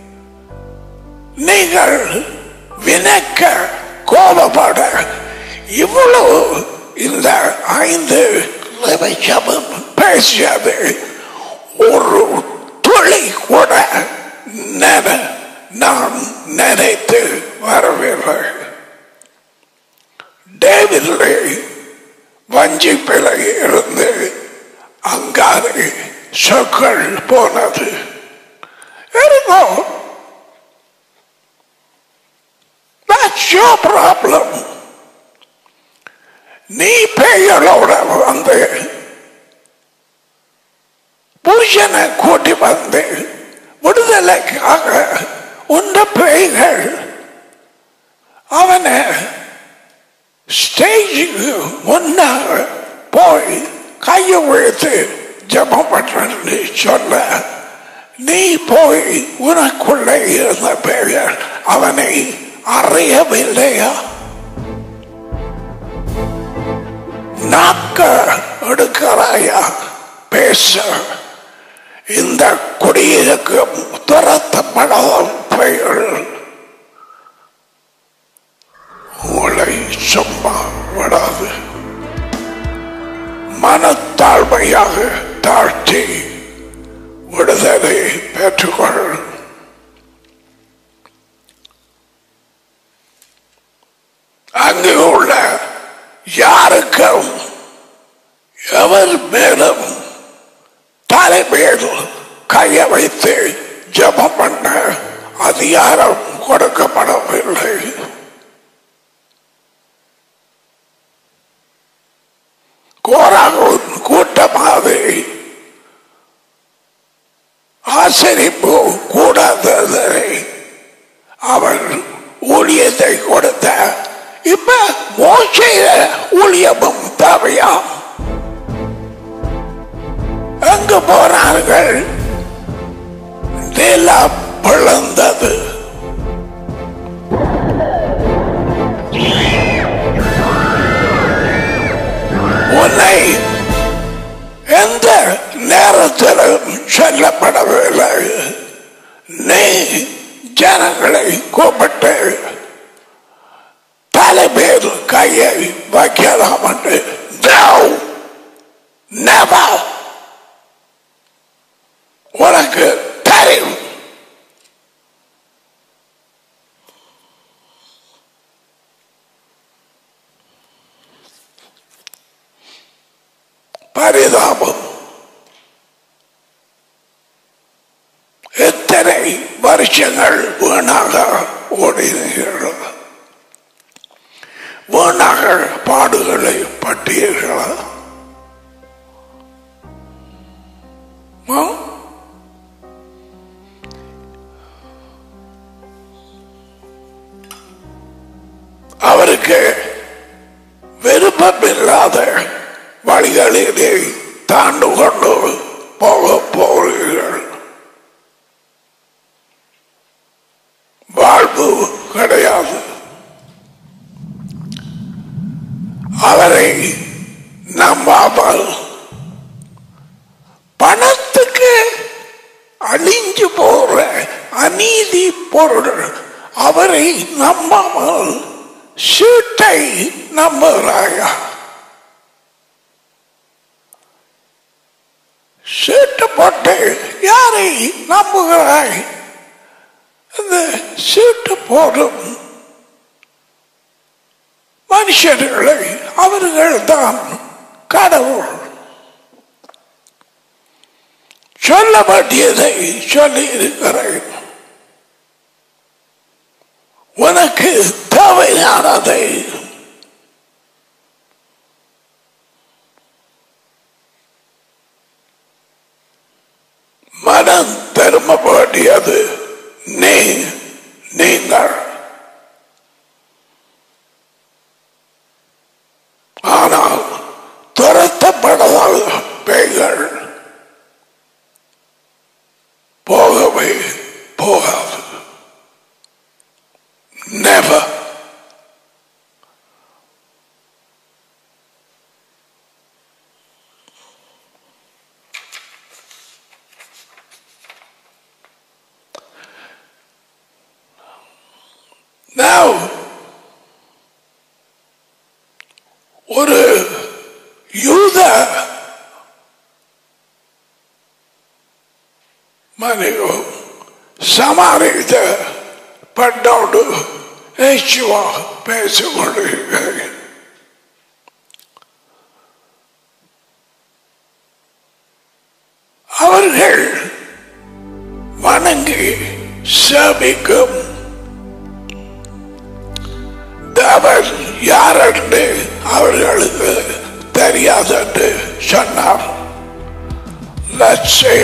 நீங்கள் வினக்க கோபப்பட இவ்வளவு இந்த 5 நிமிஷமும் பேசியது ஒரு துளி கூட நான் நினைத்து வரவில்லை. டேவிலே வஞ்சிப்பிலை இருந்து அங்காறு சொற்கள் போனது. இருந்தோ that's your problem. நீ பேய்களோட வந்து புருஷனை கூட்டி வந்து விடுதலைக்காக உண்ட பேய்கள் அவனை ஸ்டேஜுக்கு முன்னாக போய் கையை விழுத்து ஜபம் பண்றேன்னு சொல்ல, நீ போய் உனக்குள்ளே இருந்த பேய்கள் அவனை அறியவில்லையா? நாக்க எடுக்கிறாயா பேச? இந்த குடியிருக்கு துரத்தப்படாத பெயர் உங்களை சும்மா விடாது. மனத்தாழ்மையாக தாழ்த்தி விடுதலை ஏற்றுக்கொள். அங்கு உள்ள யாருக்கும் எவர் மேலும் தலைமையில் கைய வைத்து ஜபம் பண்ண அதிகாரம் கொடுக்கப்படவில்லை. கோராகும் கூட்டமாக ஆசரிப்பு கூடாததை அவர் ஊழியத்தை கொடுத்த இப்ப மோசைய ஊழியமும் தேவையா? அங்கு போனார்கள், நிலம் பிளந்தது. உன்னை எந்த நேரத்திலும் சொல்லப்படவில்லை. நீ ஜனங்களை கூப்பிட்டு தலைமையில் கையை வைக்கலாம் என்று உனக்கு தெரியும். பரிதாபம். எத்தனை வருஷங்கள் வீணாக ஓடினீர்கள், வீணாக பாடுகளை பட்டீர்களா? அவருக்கு விருப்பமில்லாத வழிகளிலே தாண்டு கொண்டு போக போகிறீர்கள். வாழ்வு கிடையாது. அவரை நம்பாமல் பணத்துக்கு அழிஞ்சு போற அநீதி பொருள் அவரை நம்பாமல் சீட்டை நம்புகிறாயா? சீட்டு போட்டு யாரை நம்புகிறாய்? இந்த சீட்டு போடும் மனுஷர்களை அவர்கள் தான் கடவுள். சொல்ல வேண்டியதை சொல்லி இருக்கிறேன். உனக்கு தேவையானதை மனம் திரும்ப வேண்டியது நீங்கள். ஆனால் துரத்தப்படாத பேய்கள் போகவே போகாது. Never. Now, ஒரு யூத மனிதோ சமாளித்த பட்டோடு பேசிக் கொண்டிருக்கிறேன். அவர்கள் வணங்கி சேவிக்கும் தேவன் யாரென்று அவர்களுக்கு தெரியாதென்று சொன்னார். Let's say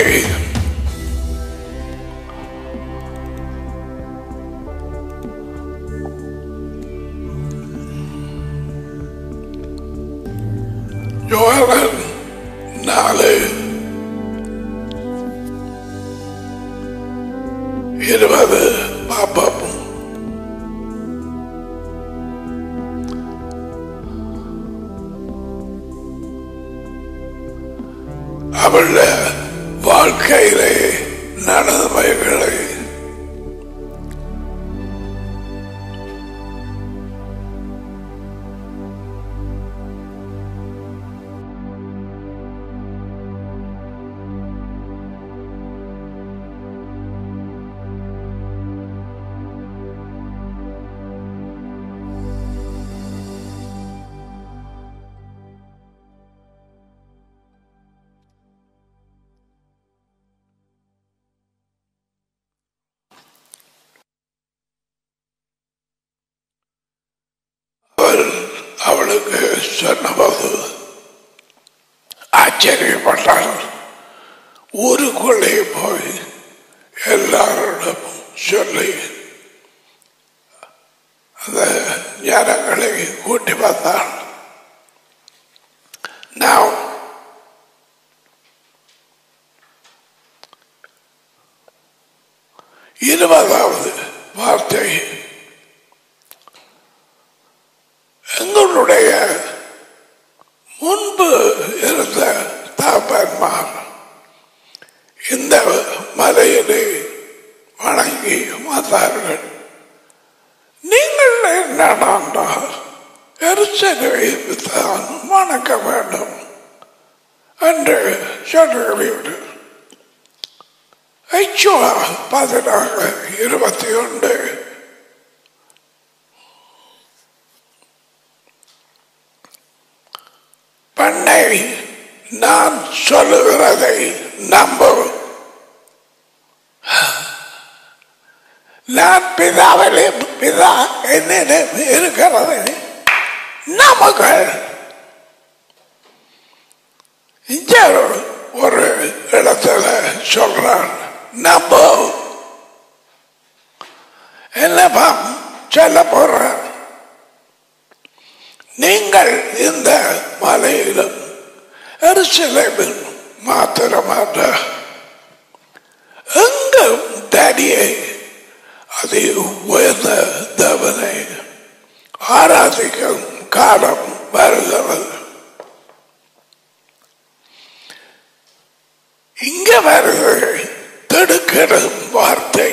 யோவான் 4:20 பாப்போம். அவளுடைய வாழ்க்கையிலே நடந்தவைகளை அவளுக்கு சொன்னபோது ஆச்சரியப்பட்டாள். ஊருக்குள்ளே போய் எல்லாரிடமும் சொல்லி அந்த ஜனங்களை கூட்டி வந்தாள். நான் 20வது வார்த்தை, எங்களுடைய முன்பு இருந்த தாப்பன்மார் இந்த மலையிலே வணங்கி வந்தார்கள். நீங்கள் என்னடா எரிச்சலை தான் வணங்க வேண்டும் என்று சொல்லுகிறீர்கள். 16:21 பண்ணை நான் சொல்லுகிறதை நம்பும். நான் பிதாவிலே பிதா என்னிடம் இருக்கிறது நமக்கள். இங்க ஒரு இடத்துல சொல்றான் நம்ப. என்னப்பா சொல்ல போற? நீங்கள் இந்த மலையிலும் எருசலேமில் மாத்திரமல்ல எங்கும் தடியை அதை உயர்ந்த தேவனை ஆராதிக்கும் காலம் வருகிறது. இங்க வருகிற திடுக்கிடும் வார்த்தை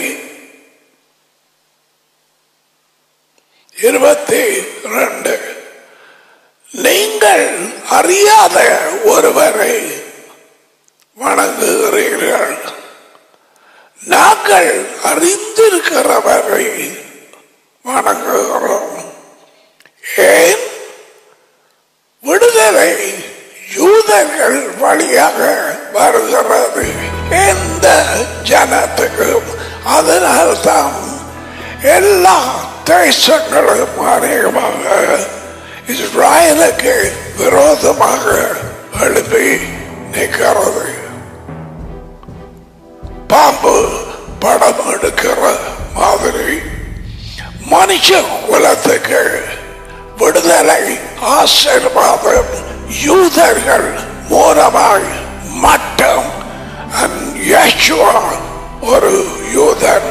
22. நீங்கள் அறியாத ஒருவரை வணங்குகிறீர்கள், நாங்கள் அறிந்திருக்கிறவரை வணங்குகிறோம். ஏன்? விடுதலை யூதர்கள் வழியாக வருகிறது எந்த ஜனத்துக்கும். அதனால்தான் எல்லா தேசங்களும் அநேகமாக இஸ்ராயலுக்கு விரோதமாக எழுப்பி நிற்கிறது. பாம்பு படம் எடுக்கிற மாதிரி மனுஷ குலத்துக்கு விடுதலை ஆசீர்வாதம் யூதர்கள் மூலமாய் மட்டும். யேசுவா ஒரு யூதன்.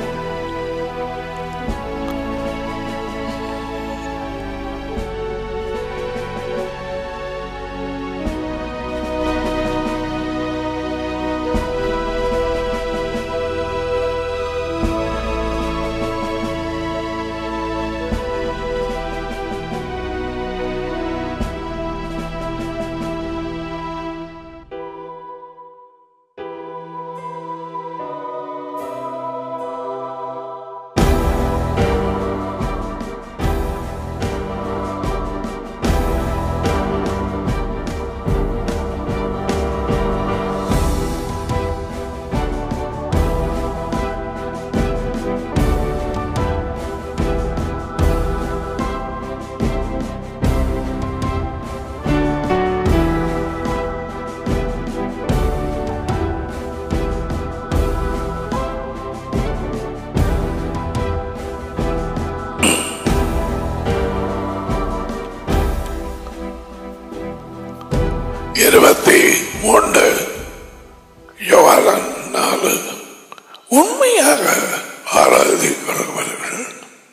யோவான் 4. உண்மையாக ஆராதிக்கிறவர்கள்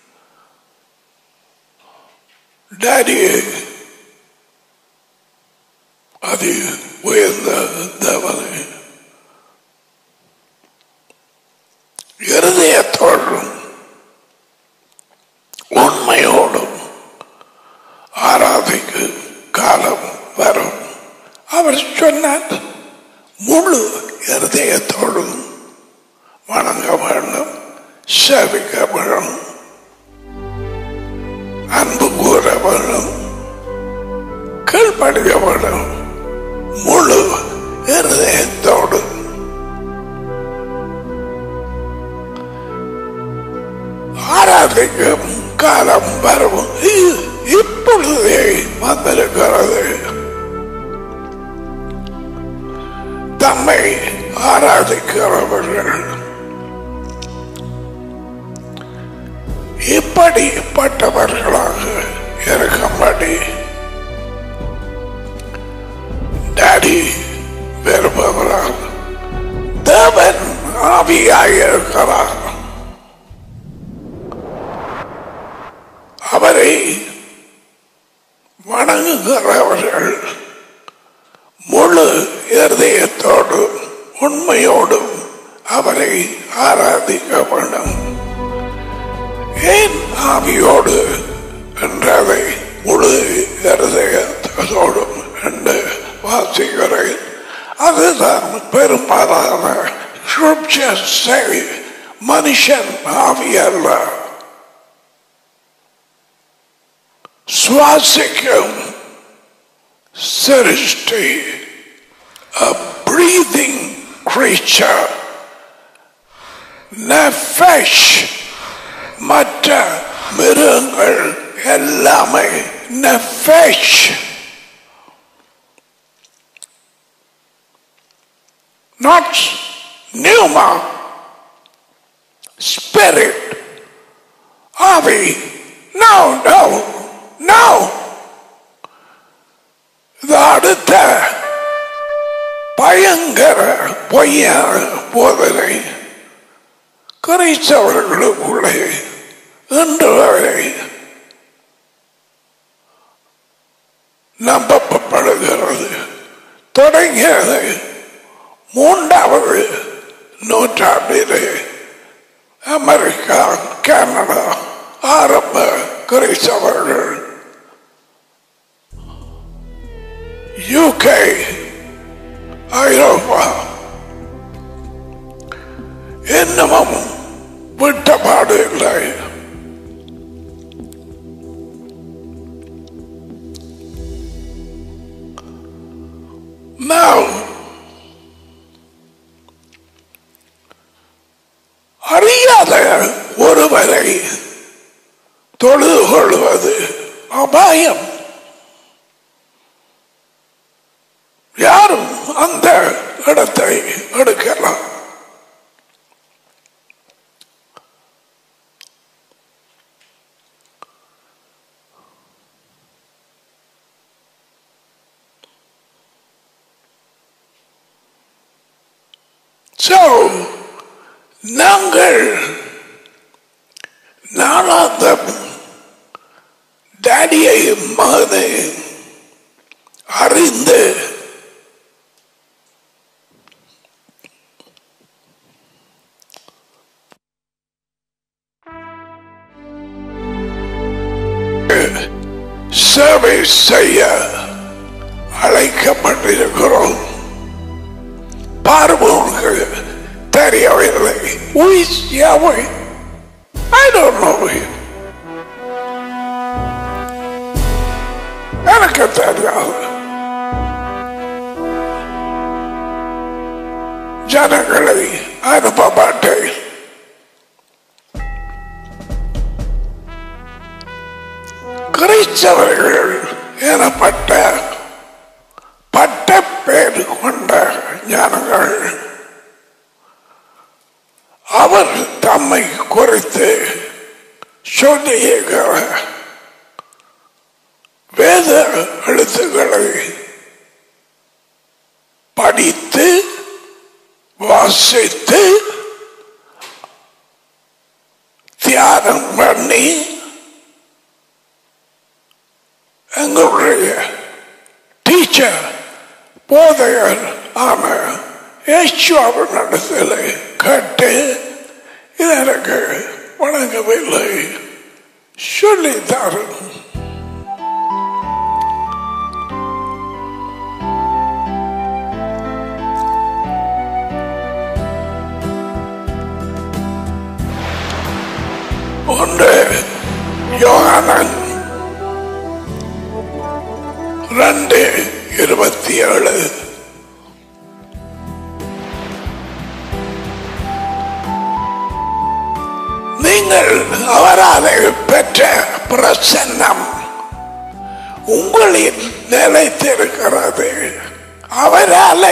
டாடியை அது உயர்ந்த தேவனை இருதயத்தோடும் உண்மையோடும் ஆராதிக்கு காலம் வரும். அவர் சொன்னார், முழு இருதயத்தோடும் வணங்க வேண்டும், சேவிக்க வேண்டும், அன்பு கூற வேண்டும், கீழ்ப்படிய வேண்டும். முழு இருதயத்தோடு ஆராதிக்கும் காலம் வரும். இப்பொழுதே வந்திருக்கிறது. தம்மை ஆராதிக்கிறவர்கள் இப்படிப்பட்டவர்களாக இருக்கும்படி டாடி விரும்புகிறார். தேவன் ஆவியாயிருக்கிறார். அவரை வணங்குகிறவர்கள் முழு இருதயத்தோடும் உண்மையோடும் அவரை ஆராதிக்க வேண்டும். ஏன் ஆவியோடு என்றதை முழு இருதயத்தோடும் என்று வாசிக்கிறேன். அதுதான் பெரும்பாலான மனுஷன் ஆவி அல்ல, சுவாசிக்கும் சிருஷ்டி, a breathing creature. நஃபஷ் மற்ற மிருகங்கள் எல்லாமே நஃபஷ். Not pneuma, spirit, ஆவி. No, no, no. இது அடுத்த பயங்கர பொய்யான போதனை கிறிஸ்தவர்களுக்குள்ளே இன்று வரை நம்பப்படுகிறது. தொடங்கியது 3வது நூற்றாண்டிலே அமெரிக்கா, கனடா ஆரம்ப கிறிஸ்தவர்கள், UK, ஐரோப்பா இன்னமும் விட்டபாடு இல்லை. Now அறியாத ஒருவரை தொழுது கொள்வது அபாயம். யாரும் அந்த இடத்தை எடுக்கலாம். நாங்கள் நாளாந்தம் டாடியையும் மகனையும் அறிந்து சேவை செய்ய அழைக்கப்பட்டிருக்கிறோம். பார்வோனுக்கு தெரியவில்லை. Who is Yahweh? I don't know him. எனக்கு தெரியாது. ஜனங்களை அனுப்ப மாட்டேன். கிறிஸ்தவர்கள் எனப்பட்ட பட்ட பேர் கொண்ட ஜனங்கள் அவர் தம்மை குறித்து சொல்லியிருக்கிற வேத எழுத்துக்களை படித்து வாசித்து தியானம் பண்ணி எங்களுடைய டீச்சர் போதையர் ஆன யேசுவின் இடத்தில் கேட்டு இது எனக்கு வணங்கவில்லை சொல்லித்தாரும். ஒன்று யோகானன் 2:27. நீங்கள் அவரால் பெற்ற பிரசன்னம் உங்களில் நிலைத்திருக்கிறது. அவராலே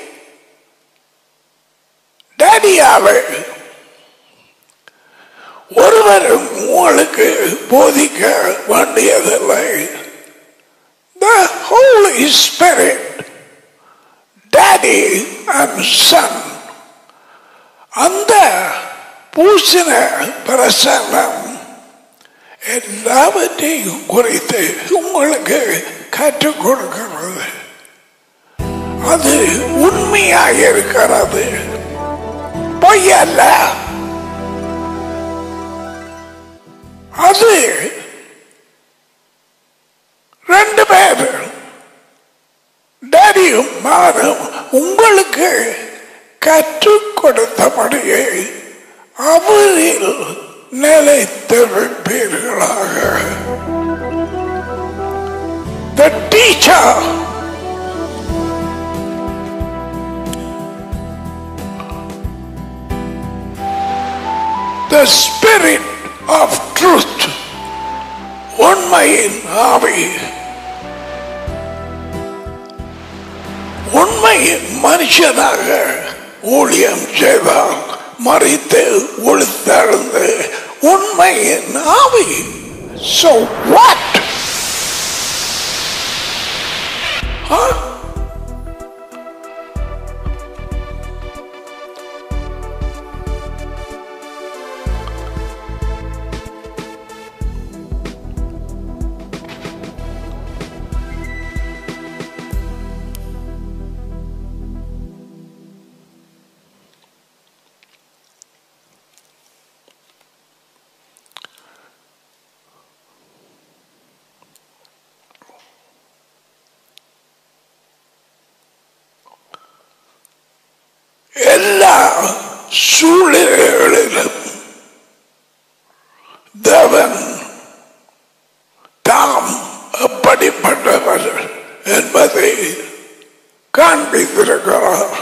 டேடியாலே ஒருவரும் உங்களுக்கு போதிக்க வேண்டியதில்லை. The Holy Spirit, Daddy and Son, அந்த பூசின பிரசன்னம் எல்லாவற்றையும் குறித்து உங்களுக்கு கற்றுக் கொடுக்கிறது. அது உண்மையாக இருக்கிறது, பொய்யல்ல. அது ரெண்டு பேர் டேடியும் மகனும் உங்களுக்கு கற்றுக் கொடுத்தபடியே அவரில் நிலைத்திருப்பீர்களாக. The teacher, the spirit of truth, உண்மையின் ஆவி, உண்மையின் மனுஷனாக ஊழியம் செய்தால் மறித்து உழுத்தெழுந்து உண்மையின் ஆவி. So what? எல்லா சூழ்நிலைகளிலும் தேவன் தாம் எப்படிப்பட்டவர் என்பதை காண்பித்திருக்கிறார்.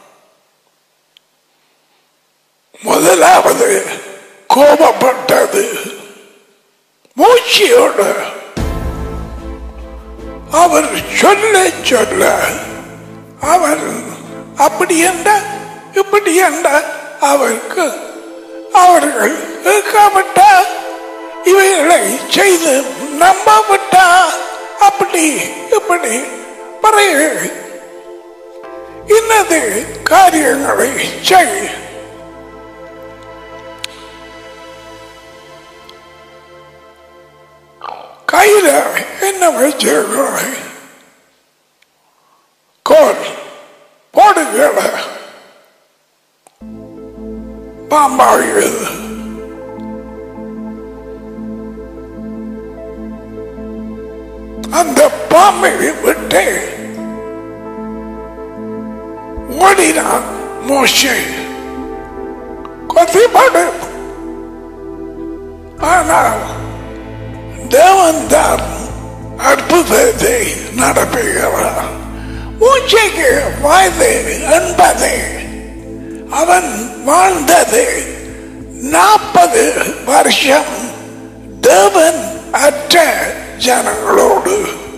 முதலாவது கோபப்பட்டது மூச்சியோடு. அவர் சொல்ல சொல்ல அவர் அப்படி என்ற இப்படி என்ற அவருக்கு அவர்கள் கேட்காவிட்டா, இவைகளை செய்து நம்பாவிட்டா, அப்படி இப்படி பிறகு இன்னது காரியங்களை செய். கையில என்ன வச்சிருக்கிறாய்? கோல் போடுகிற பாம்பாகிறது. அந்த பாம்பை விட்டு ஓடினான் மோசே. கொத்திப்பாடு. ஆனால் தேவன் தான் அற்புதத்தை நடப்புகிறார். மூச்சைக்கு வயது 80. அவன் வாழ்ந்தது 40 வருஷம் தேவன் அற்ற ஜனங்களோடு.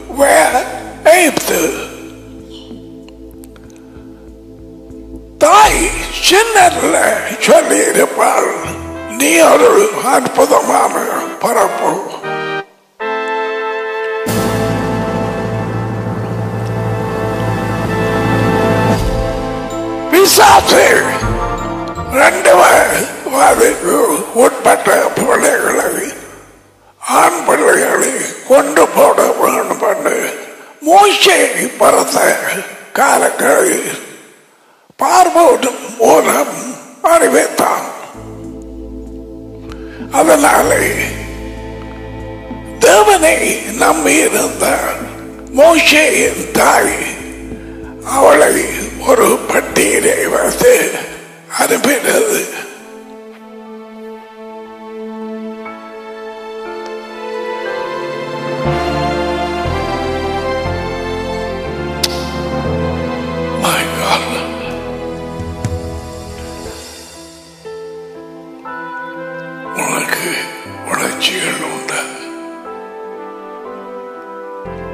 தாய் சின்னல சொல்லி இருப்பாள், நீ ஒரு அற்புதமான பரப்பு. பிசாசு 2 வயதுக்கு உட்பட்ட பிள்ளைகளை, ஆண் பிள்ளைகளை கொண்டு போட வேண்டும் பண்ணு மோசே பரத்த காலங்களில் பார்வோடும் மூலம் அறிவித்தான். அதனாலே தேவனை நம்பியிருந்த மோசேயின் தாய் அவளை ஒரு பட்டியலை வைத்து அனுப்பினது. உனக்கு உணர்ச்சிகள் உண்டு.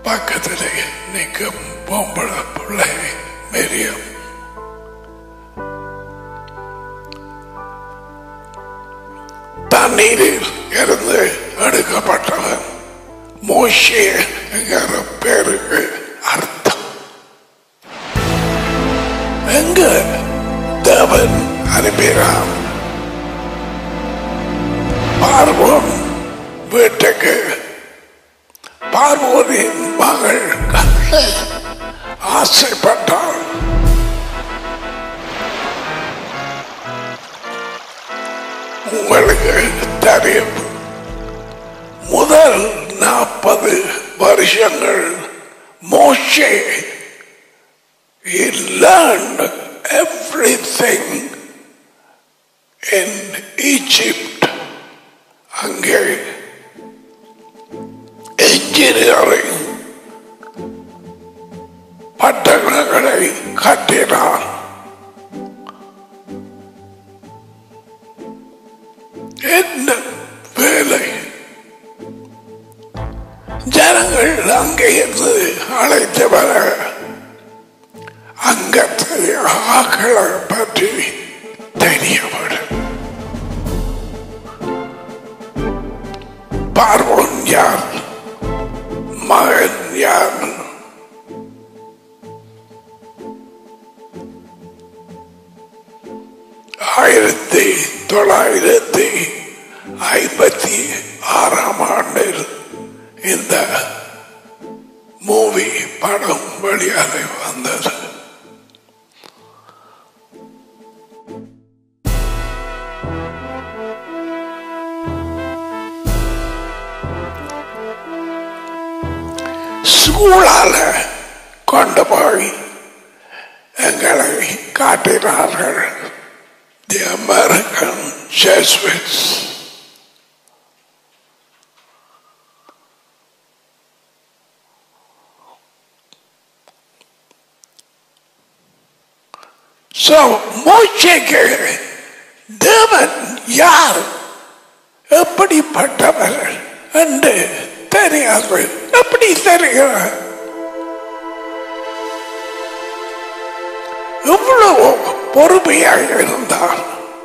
பக்கத்திலே நிற்கும் பொம்பளை பிள்ளை மெரியம். தண்ணீரில் இருந்து எடுக்கப்பட்டவன் மோசே என்கிற பேருக்கு அர்த்தம். எங்க தேவன் அனுப்பினான்? பார்வோன் வீட்டுக்கு. பார்வோனின் மகள் ஆசைப்பட்டாள். உங்களுக்கு தெரியும், முதல் 40 வருஷங்கள் மோசே he learned everything in Egypt. அங்கே என்ஜினியரிங் பட்டணங்களை கட்டினார். என்ன வேலை! ஜனங்கள் அங்கே இருந்து அழைத்து வர அங்கத்தை ஆக்களை பற்றி தெரியப்படும். பார்வோன் யார்? மகன் யார்? ஆயிரத்தி 1956 இந்த மூவி படம் வெளியாக வந்தது. ஸ்கூலால கொண்டு போய் எங்களை காட்டினார்கள். The American Jesuits. So மோசேக்கு தேவன் யார், எப்படிப்பட்டவர் என்று தெரியாது. எப்படி தெரிகிறார்? எவ்வளவு பொறுமையாக இருந்தார்.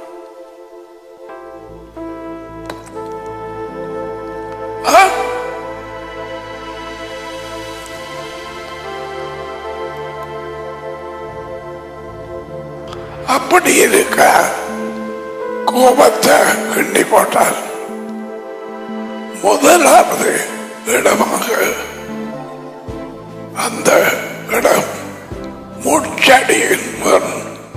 அப்படி இருக்க கோபத்தை கிண்டி போட்டார். முதலாவது இடமாக அந்த இடம் முச்சடியின் முன்.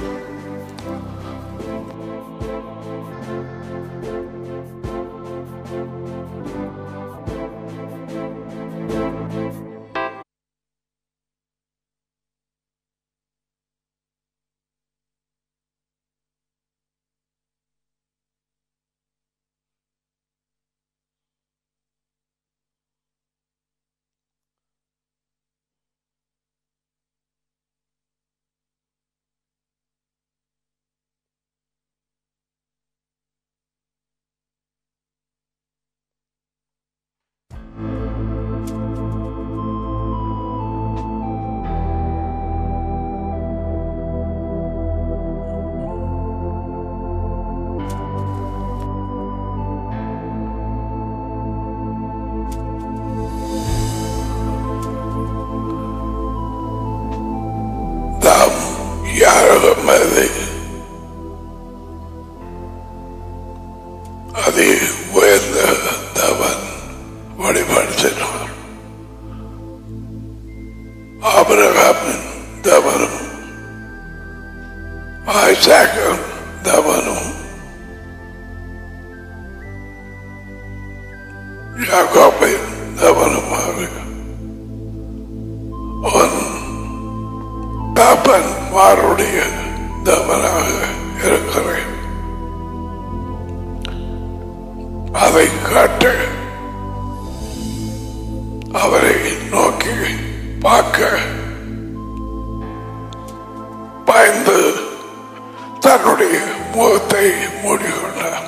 அதை உயர்ந்த தேவன் வழிபடுத்தினார். ஆபிரகாமின் தேவனும் ஐசாக்கின் தேவனும் யாக்கோபின் தேவனுமாக தகப்பன்மாருடைய தேவனாக இருக்கிறேன். அதை காட்ட அவரை நோக்கி பார்க்க பயந்து தன்னுடைய முகத்தை மூடிக்கொண்டார்.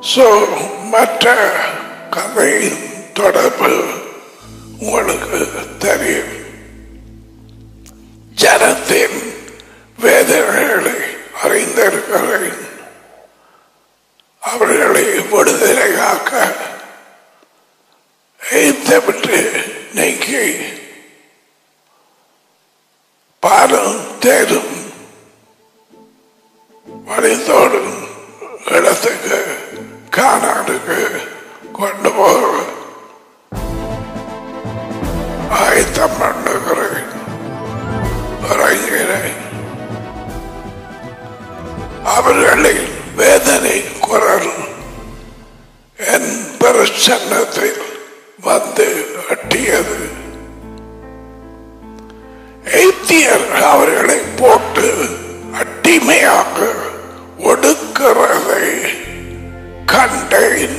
ஸோ மற்ற கதையின் தொடர்பு உங்களுக்கு தெரியும். ஜனத்தின் வேதனைகளை அறிந்திருக்கிறேன். அவர்களை விடுதலையாக்க எய்தவிட்டு நீக்கி பாலும் தேடும் வழித்தோடும் இடத்துக்கு கானானுக்கு கொண்டு போக ஆயத்தம் பண்ணுகிறேன். இறங்கிறேன். அவர்களின் வேதனை குரல் என் பிரசன்னத்தில் வந்து அட்டியது. எய்தியர் அவர்களை போட்டு அடிமையாக ஒடுக்கிறதை கண்டேன்.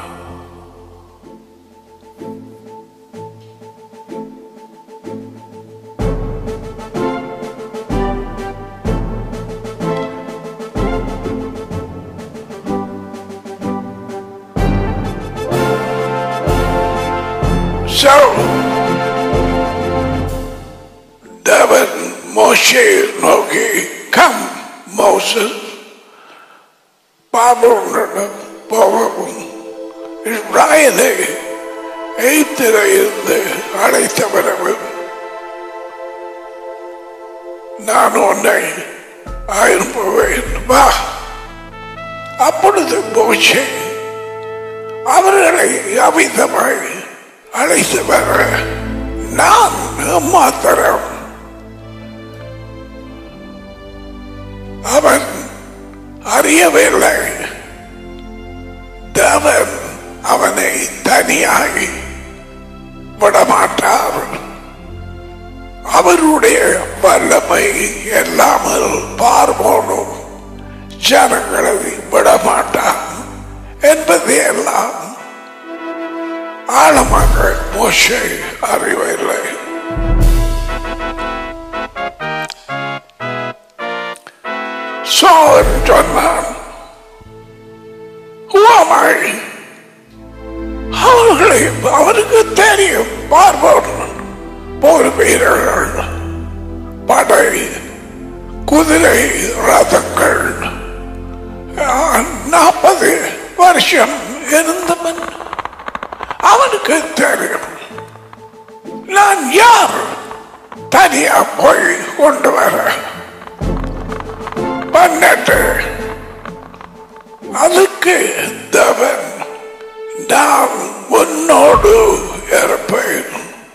So, David Moshe நோக்கி, come Moses, பாபுடன் போகவும் இஸ்ராயேலை எகிப்திலிருந்து அழைத்து வரவும் நான் உன்னை அனுப்புவேன், வா. அப்பொழுது மோசே அவர்களை அமிதமாய் அழைத்து வர நான் மாத்திரம் அவன் அறியவில்லை. தேவன் அவனை தனியாய் விடமாட்டார். அவருடைய வல்லமை எல்லாமல் பார்வோனும் ஜனங்களை விடமாட்டார் என்பது எல்லாம் ஆழமாக மோசே அறிவில்லை. சொன்னான், அவர்களை அவருக்கு தெரியும். பார்வோன் போர் வீரர்கள், படை, குதிரை ரதங்கள் 40 வருஷம் இருந்தவன். அவனுக்கு தெரியும் நான் யார் தனியா போய் கொண்டு வர. 12 அதுக்கு தேவன் நான் உன்னோடு இருப்பேன்.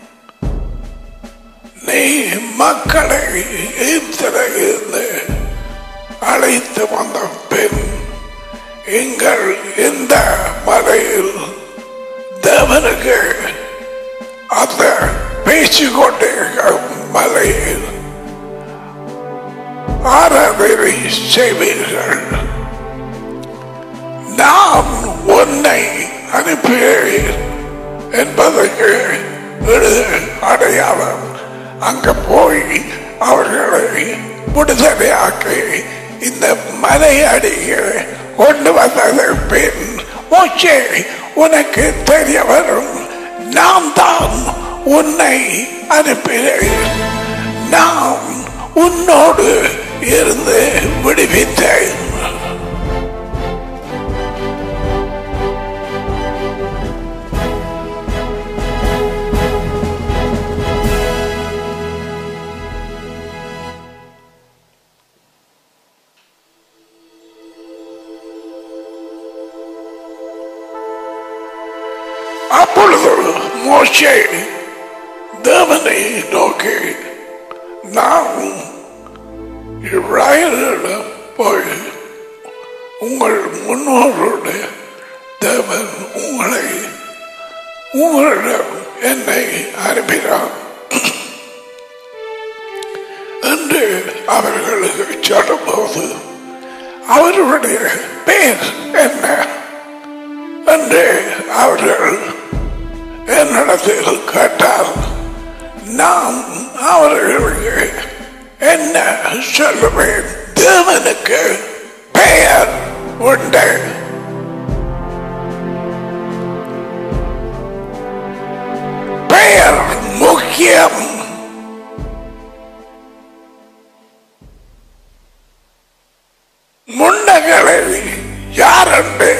நீ மக்களை எகிப்திலிருந்து அழைத்து வந்த பின் எங்கள் இந்த மலையில் தேவனுக்கு அந்த பேசிக்கொண்டே மலையில் ஆராதனை செய்வீர்கள். நான் உன்னை அனுப்புகிறேன் என்பதற்கு அடையாளம். அங்க போய் அவர்களை விடுதலையாக்கி இந்த மலை அடியை கொண்டு வந்தது பின் மோசே உனக்கு தெரிய வரும், நான் தான் உன்னை அனுப்பினேன், நான் உன்னோடு இருந்து விடுவித்தேன். அப்பொழுது மோசே தேவனை நோக்கி, நான் இஸ்ராயேலிடம் போய் உங்கள் முன்னோருடைய தேவன் உங்களிடம் என்னை அனுப்பினார் என்று அவர்களுக்கு சொல்லும்போது அவர்களுடைய பேர் என்ன என்று அவர்கள் என்னிடத்தில் கேட்டார். நான் அவர்களுக்கு என்ன சொல்லுவேன்? தேவனுக்கு பெயர் உண்டு.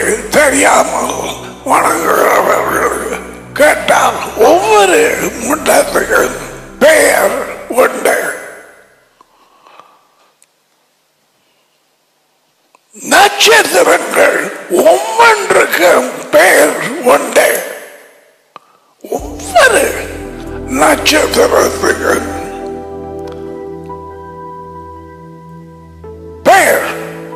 தெரியாமல் வணங்குகிறவர்கள் கேட்டால் ஒவ்வொரு முண்டத்துக்கும் பெயர் உண்டு. நட்சத்திரங்கள் ஒவ்வொன்றுக்கும் பெயர் உண்டு. ஒவ்வொரு நட்சத்திரத்துக்கும் பெயர்.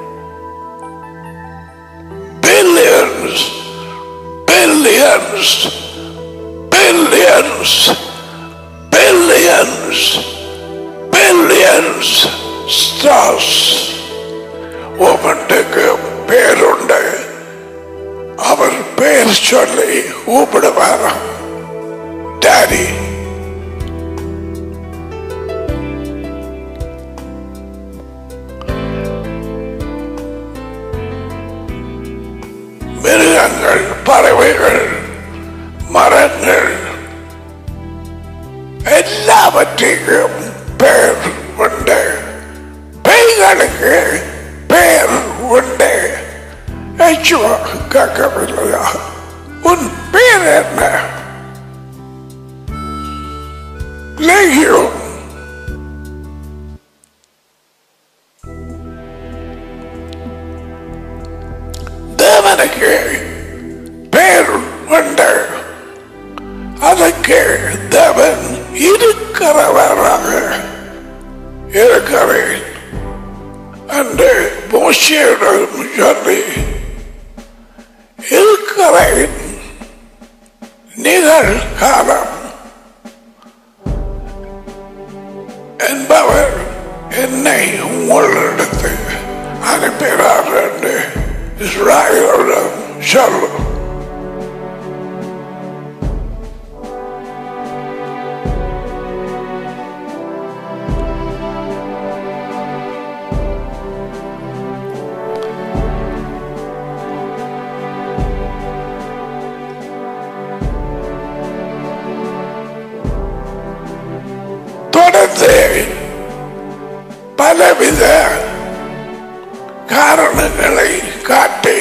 Billions billions billions billions billions stars ஒவ்வொன்றுக்கு பேருண்டு. அவர் பேர் சொல்லி கூப்பிடுவாராம் டாடி. மிருகங்கள், பறவைகள், மரங்கள் எல்லாவற்றையும் பேர் உண்டு. பேய்களுக்கு பேர் உண்டு. கேட்கவில்லையா? உன் பேர் என்ன? லேகியோன். தேவனுக்கு பேர் உண்டு. அதற்கு தேவன் இருக்கிறவராக இருக்கிறேன் என்று மோசேயிடம் சொல்லி இருக்கிறேன் நிகழ்காலம் என்பவர் என்னை உங்களிடத்து அனுப்பினார் என்று இஸ்ராயேலிடம் சொல்லும். தொடர்ந்து பலவித காரணங்களை காட்டி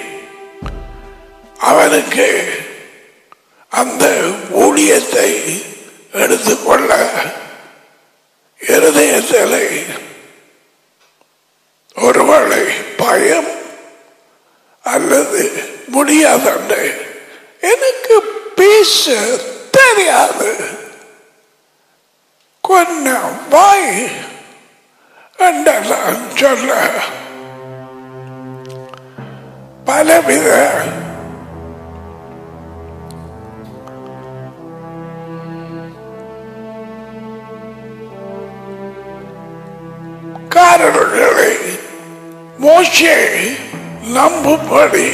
அவனுக்கு அந்த ஊழியத்தை எடுத்துக்கொள்ள இருதயத்தில் ஒருவேளை பயம் அல்லது முடியாதண்டு எனக்கு பேச தெரியாது, கொஞ்சம் வாய் என்றெல்லாம் சொல்ல பலவித காரணங்களை மோசே நம்பும்படி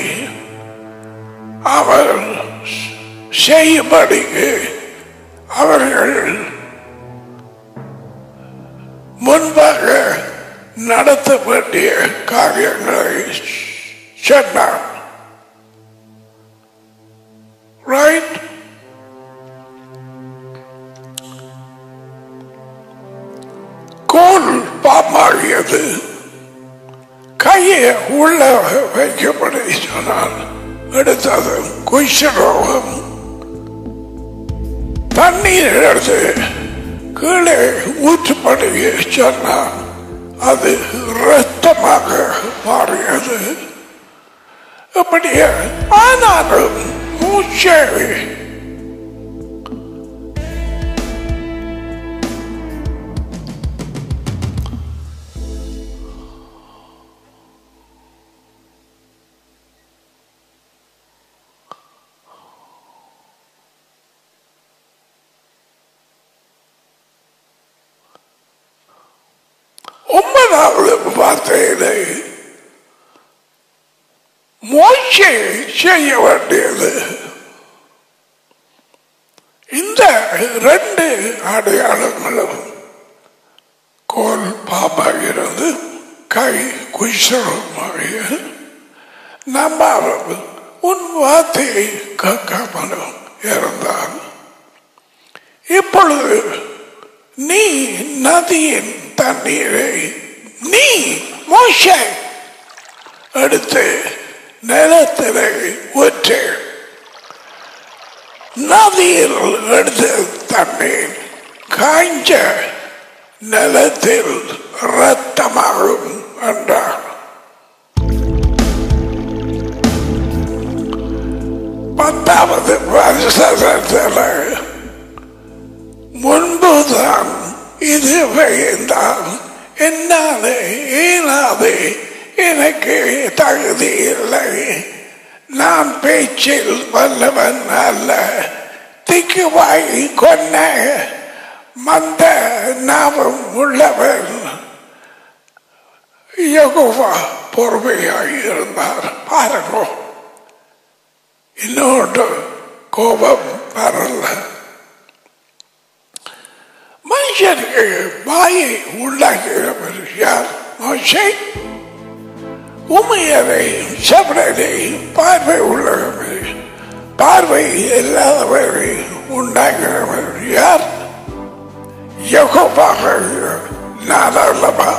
அவர் செய்யும்படிக்கு அவர்கள் முன்பாக நடத்த வேண்டிய காரியங்களை சொன்னார். ரைட்? கோல் பாம்பாகியது, கையை உள்ள வைக்கப்படி சொன்னார். எடுத்தது குஷ்டரோகம். தண்ணீர் எடுத்து கீழே ஊற்றுப்படி சொன்னார். அது இரத்தமாக மாறியது. அப்படியே ஆனாலும் மூச்சை ஒன்பதாவது வார்த்தையிலே மோசே செய்ய வேண்டியது இந்த ரெண்டு அடையாளங்களும் கோல் பாம்பாகிறது, கை குஷ்டரோகமாகிய நம்பாவது உன் வார்த்தையை கேட்காமலும் இருந்தால் இப்பொழுது நீ நதியின் தண்ணீரை நீ மோசே எடுத்து நிலத்திலே ஊற்று. நதியில் எடுத்த தண்ணீர் காய்ஞ்ச நிலத்தில் இரத்தமாகும் என்றார். பத்தாவது வருஷத்தில் முன்புதான் இது வைத்தான். என்னாலே ஏனாது, எனக்கு தகுதி இல்லை, நான் பேச்சில் வல்லவன் அல்ல, திக்குவாய் கொன்ன மந்த நாமம் உள்ளவன். யெகோவா பொறுமையாய் இருந்தார். பாருங்க, இன்னொன்று கோபம் வரல. மனுஷனுக்கு வாயை உண்டாக்கிறவர் யார்? மோசே. உமையரை செவடரை பார்வை உள்ளவரை, பார்வை இல்லாதவரை உண்டாகிறவர் யார்? யெகோவாக நான் அல்லவா?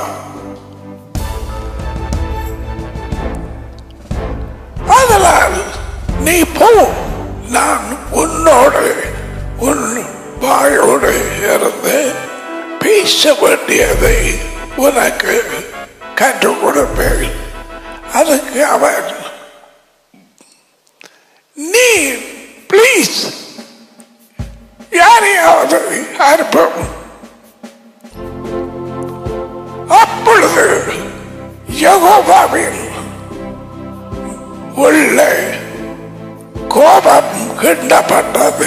அதனால் நீ போ, நான் உன்னோடு உன் வாயோடு இருந்து பேச வேண்டியதை உனக்கு கற்றுக் கொடுப்பேன். அதுக்கு அவன், நீ பிளீஸ் யாரையாவது அனுப்பும். அப்பொழுது யெகோவாவின் உள்ள கோபம் கிண்டப்பட்டது.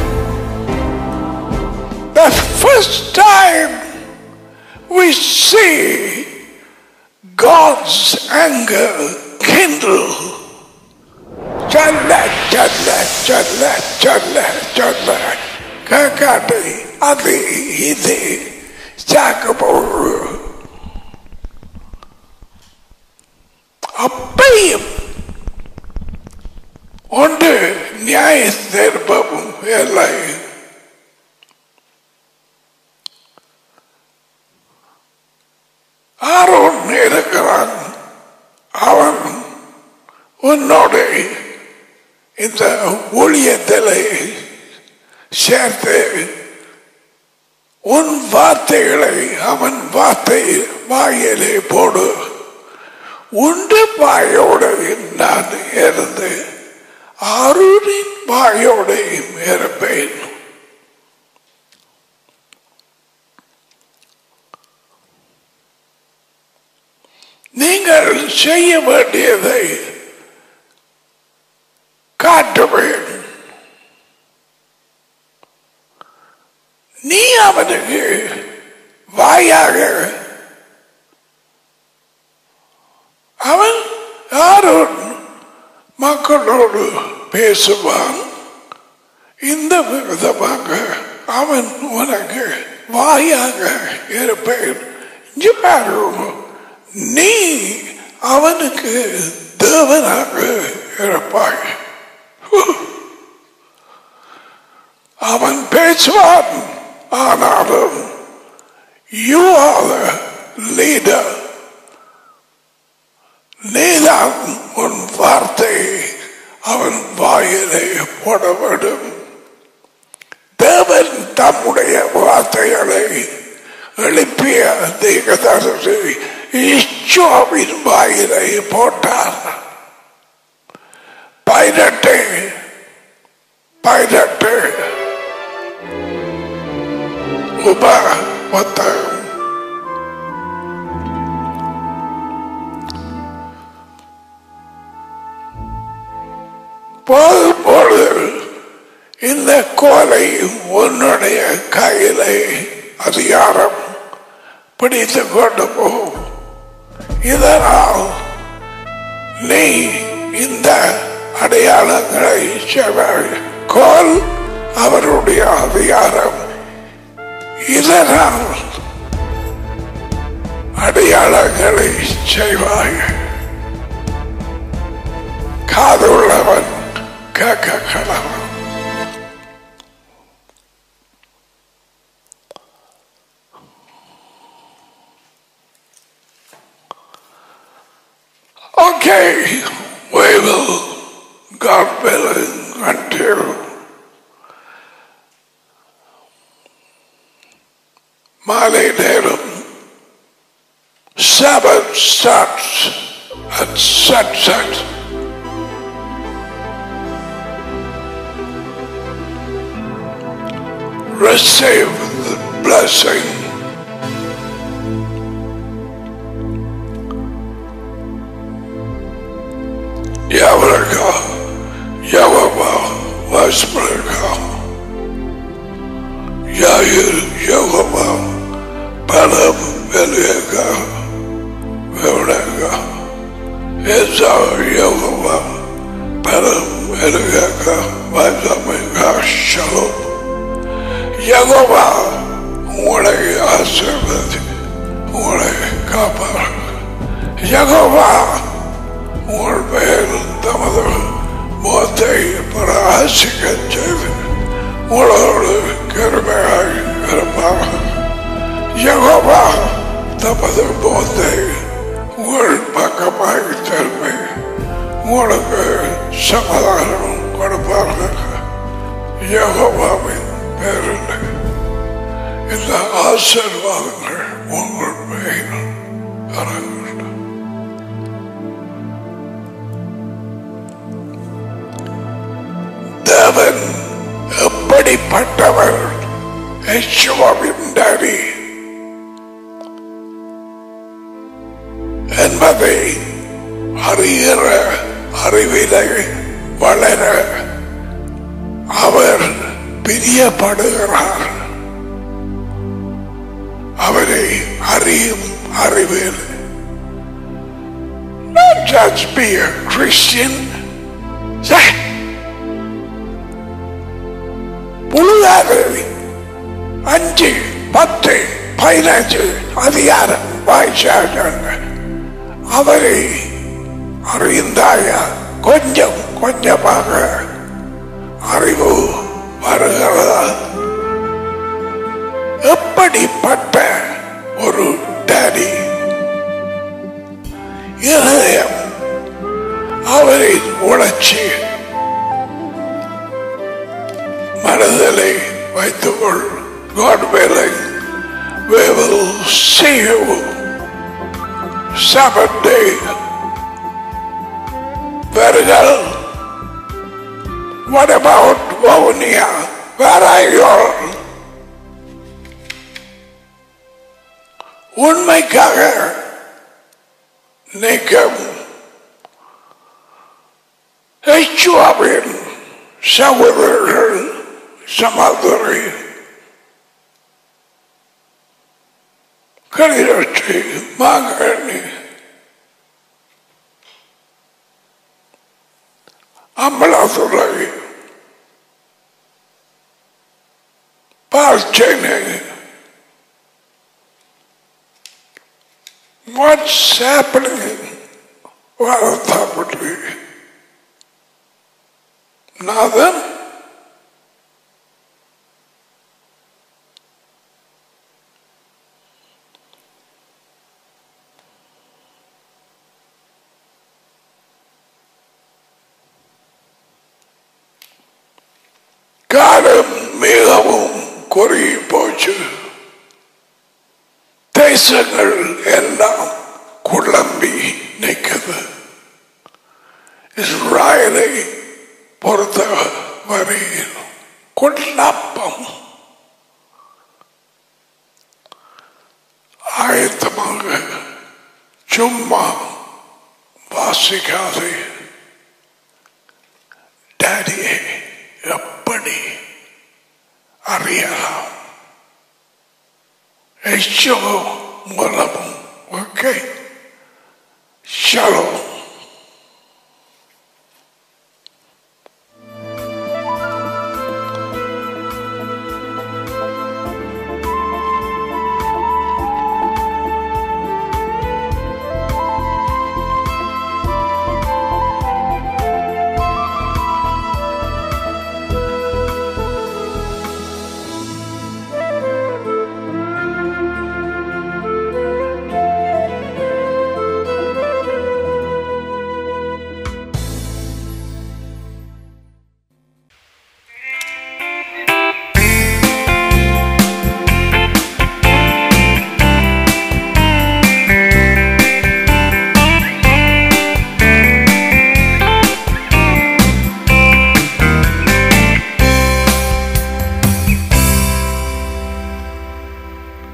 The first time we see God's anger kindle. Challa challa challa challa challa kakati adi idi chakapo. அப்பையும் ஒன்று நியாய தீர்ப்பமும் இல்லை. ஆரோன் இருக்கிறான், அவன் உன்னோடு இந்த ஊழியத்திலே சேர்த்து உன் வார்த்தைகளை அவன் வார்த்தை வாயிலே போடு. உண்டு வாயோடு நான் இருந்து ஆரோனின் வாயோடு இருப்பேன். நீங்கள் செய்ய வேண்டியதை காட்டுவேன். நீ அவனுக்கு வாயாக, அவன் ஆரோன் மக்களோடு பேசுவான். இந்த விதமாக அவன் உனக்கு வாயாக இருப்பேன். நீ அவனுக்கு தேவனாக இருப்பாய். அவன் பேசுவான், ஆனாலும் you are the leader. நீதான் உன் வார்த்தை அவன் வாயிலே போட வேண்டும். தேவன் தம்முடைய வார்த்தைகளை எழுப்பிய தீர்க்கதரிசி ஈசாவின் வாயிலை போட்டார். 18 உபவத்தம். போது இந்த கோலை உன்னுடைய கையிலே அதிகாரம் பிடித்துக் கொண்டு போ. இதனால் நீ இந்த அடையாளங்களை செய்வாய். கோல் அவருடைய அதிகாரம். இதனால் அடையாளங்களை செய்வாய். காதுள்ளவன் கேட்க கடவன். Okay, we will மாலை நேரம் Sabbath starts at sunset. Receive the blessing. Yavraka, Yavava, Vaspraka, Yair, Yavava, Palam, Velika, Velika, Esa, Yavava, Palam, Velika, Vasamika, Shalom. Yagova, உங்களை ஆசீர்வதி, உங்களை காப்பார். யெகோவா உங்கள் மேல் தமது முகத்தை பிரகாசிக்கச் செய்து உங்களோடு கிருபையாய் இருப்பார். யெகோவா தமது முகத்தை உங்கள் பக்கமாய் திரும்பி உங்களுக்கு சமாதானம் கொடுப்பார்கள். யெகோவாவின் பேரில் இந்த ஆசீர்வாதங்கள் உங்கள் மேல் இறங்கட்டும். தேவன் எப்படிப்பட்டவர் யெகோவாவின் டாடி என்பதை அறிகிற அறிவிலை வளர அவர் பிரியப்படுகிறார். அவரை அறியும் அறிவில் not just be a Christian. புழுதாக 5, 10, 15 அதிகாரம் வாய்ச்சாங்க. அவரை அறிந்தாயா கொஞ்சம் கொஞ்சமாக அறிவு வருகிறதா? எப்படிப்பட்ட ஒரு டாடி இதயம் அவரை உழைச்சி மனதிலே வைத்துக்கொள். God willing, we will see you Sabbath day. Very well. What about Vavonia? Where are you all? உண்மைக்காக நீக்கம் யெகோவாவின் சகோதரர்கள் சமாதரி கலிரட்சி மாங்கனி அம்பலாத்துறை பார்ச்சேனை. What's happening? What's happening? Nothing. காலம் மிகவும் குறுகி போச்சு. தேசங்கள் எல்லாம் குழம்பி நிற்குது. இஸ்ராயலை பொறுத்த வரையில் குழப்பம். ஆயத்தமாக சும்மா வாசிக்காது. டாடியை எப்படி அறியலாம்? யெகோவா மூலமும். Okay, Shalom.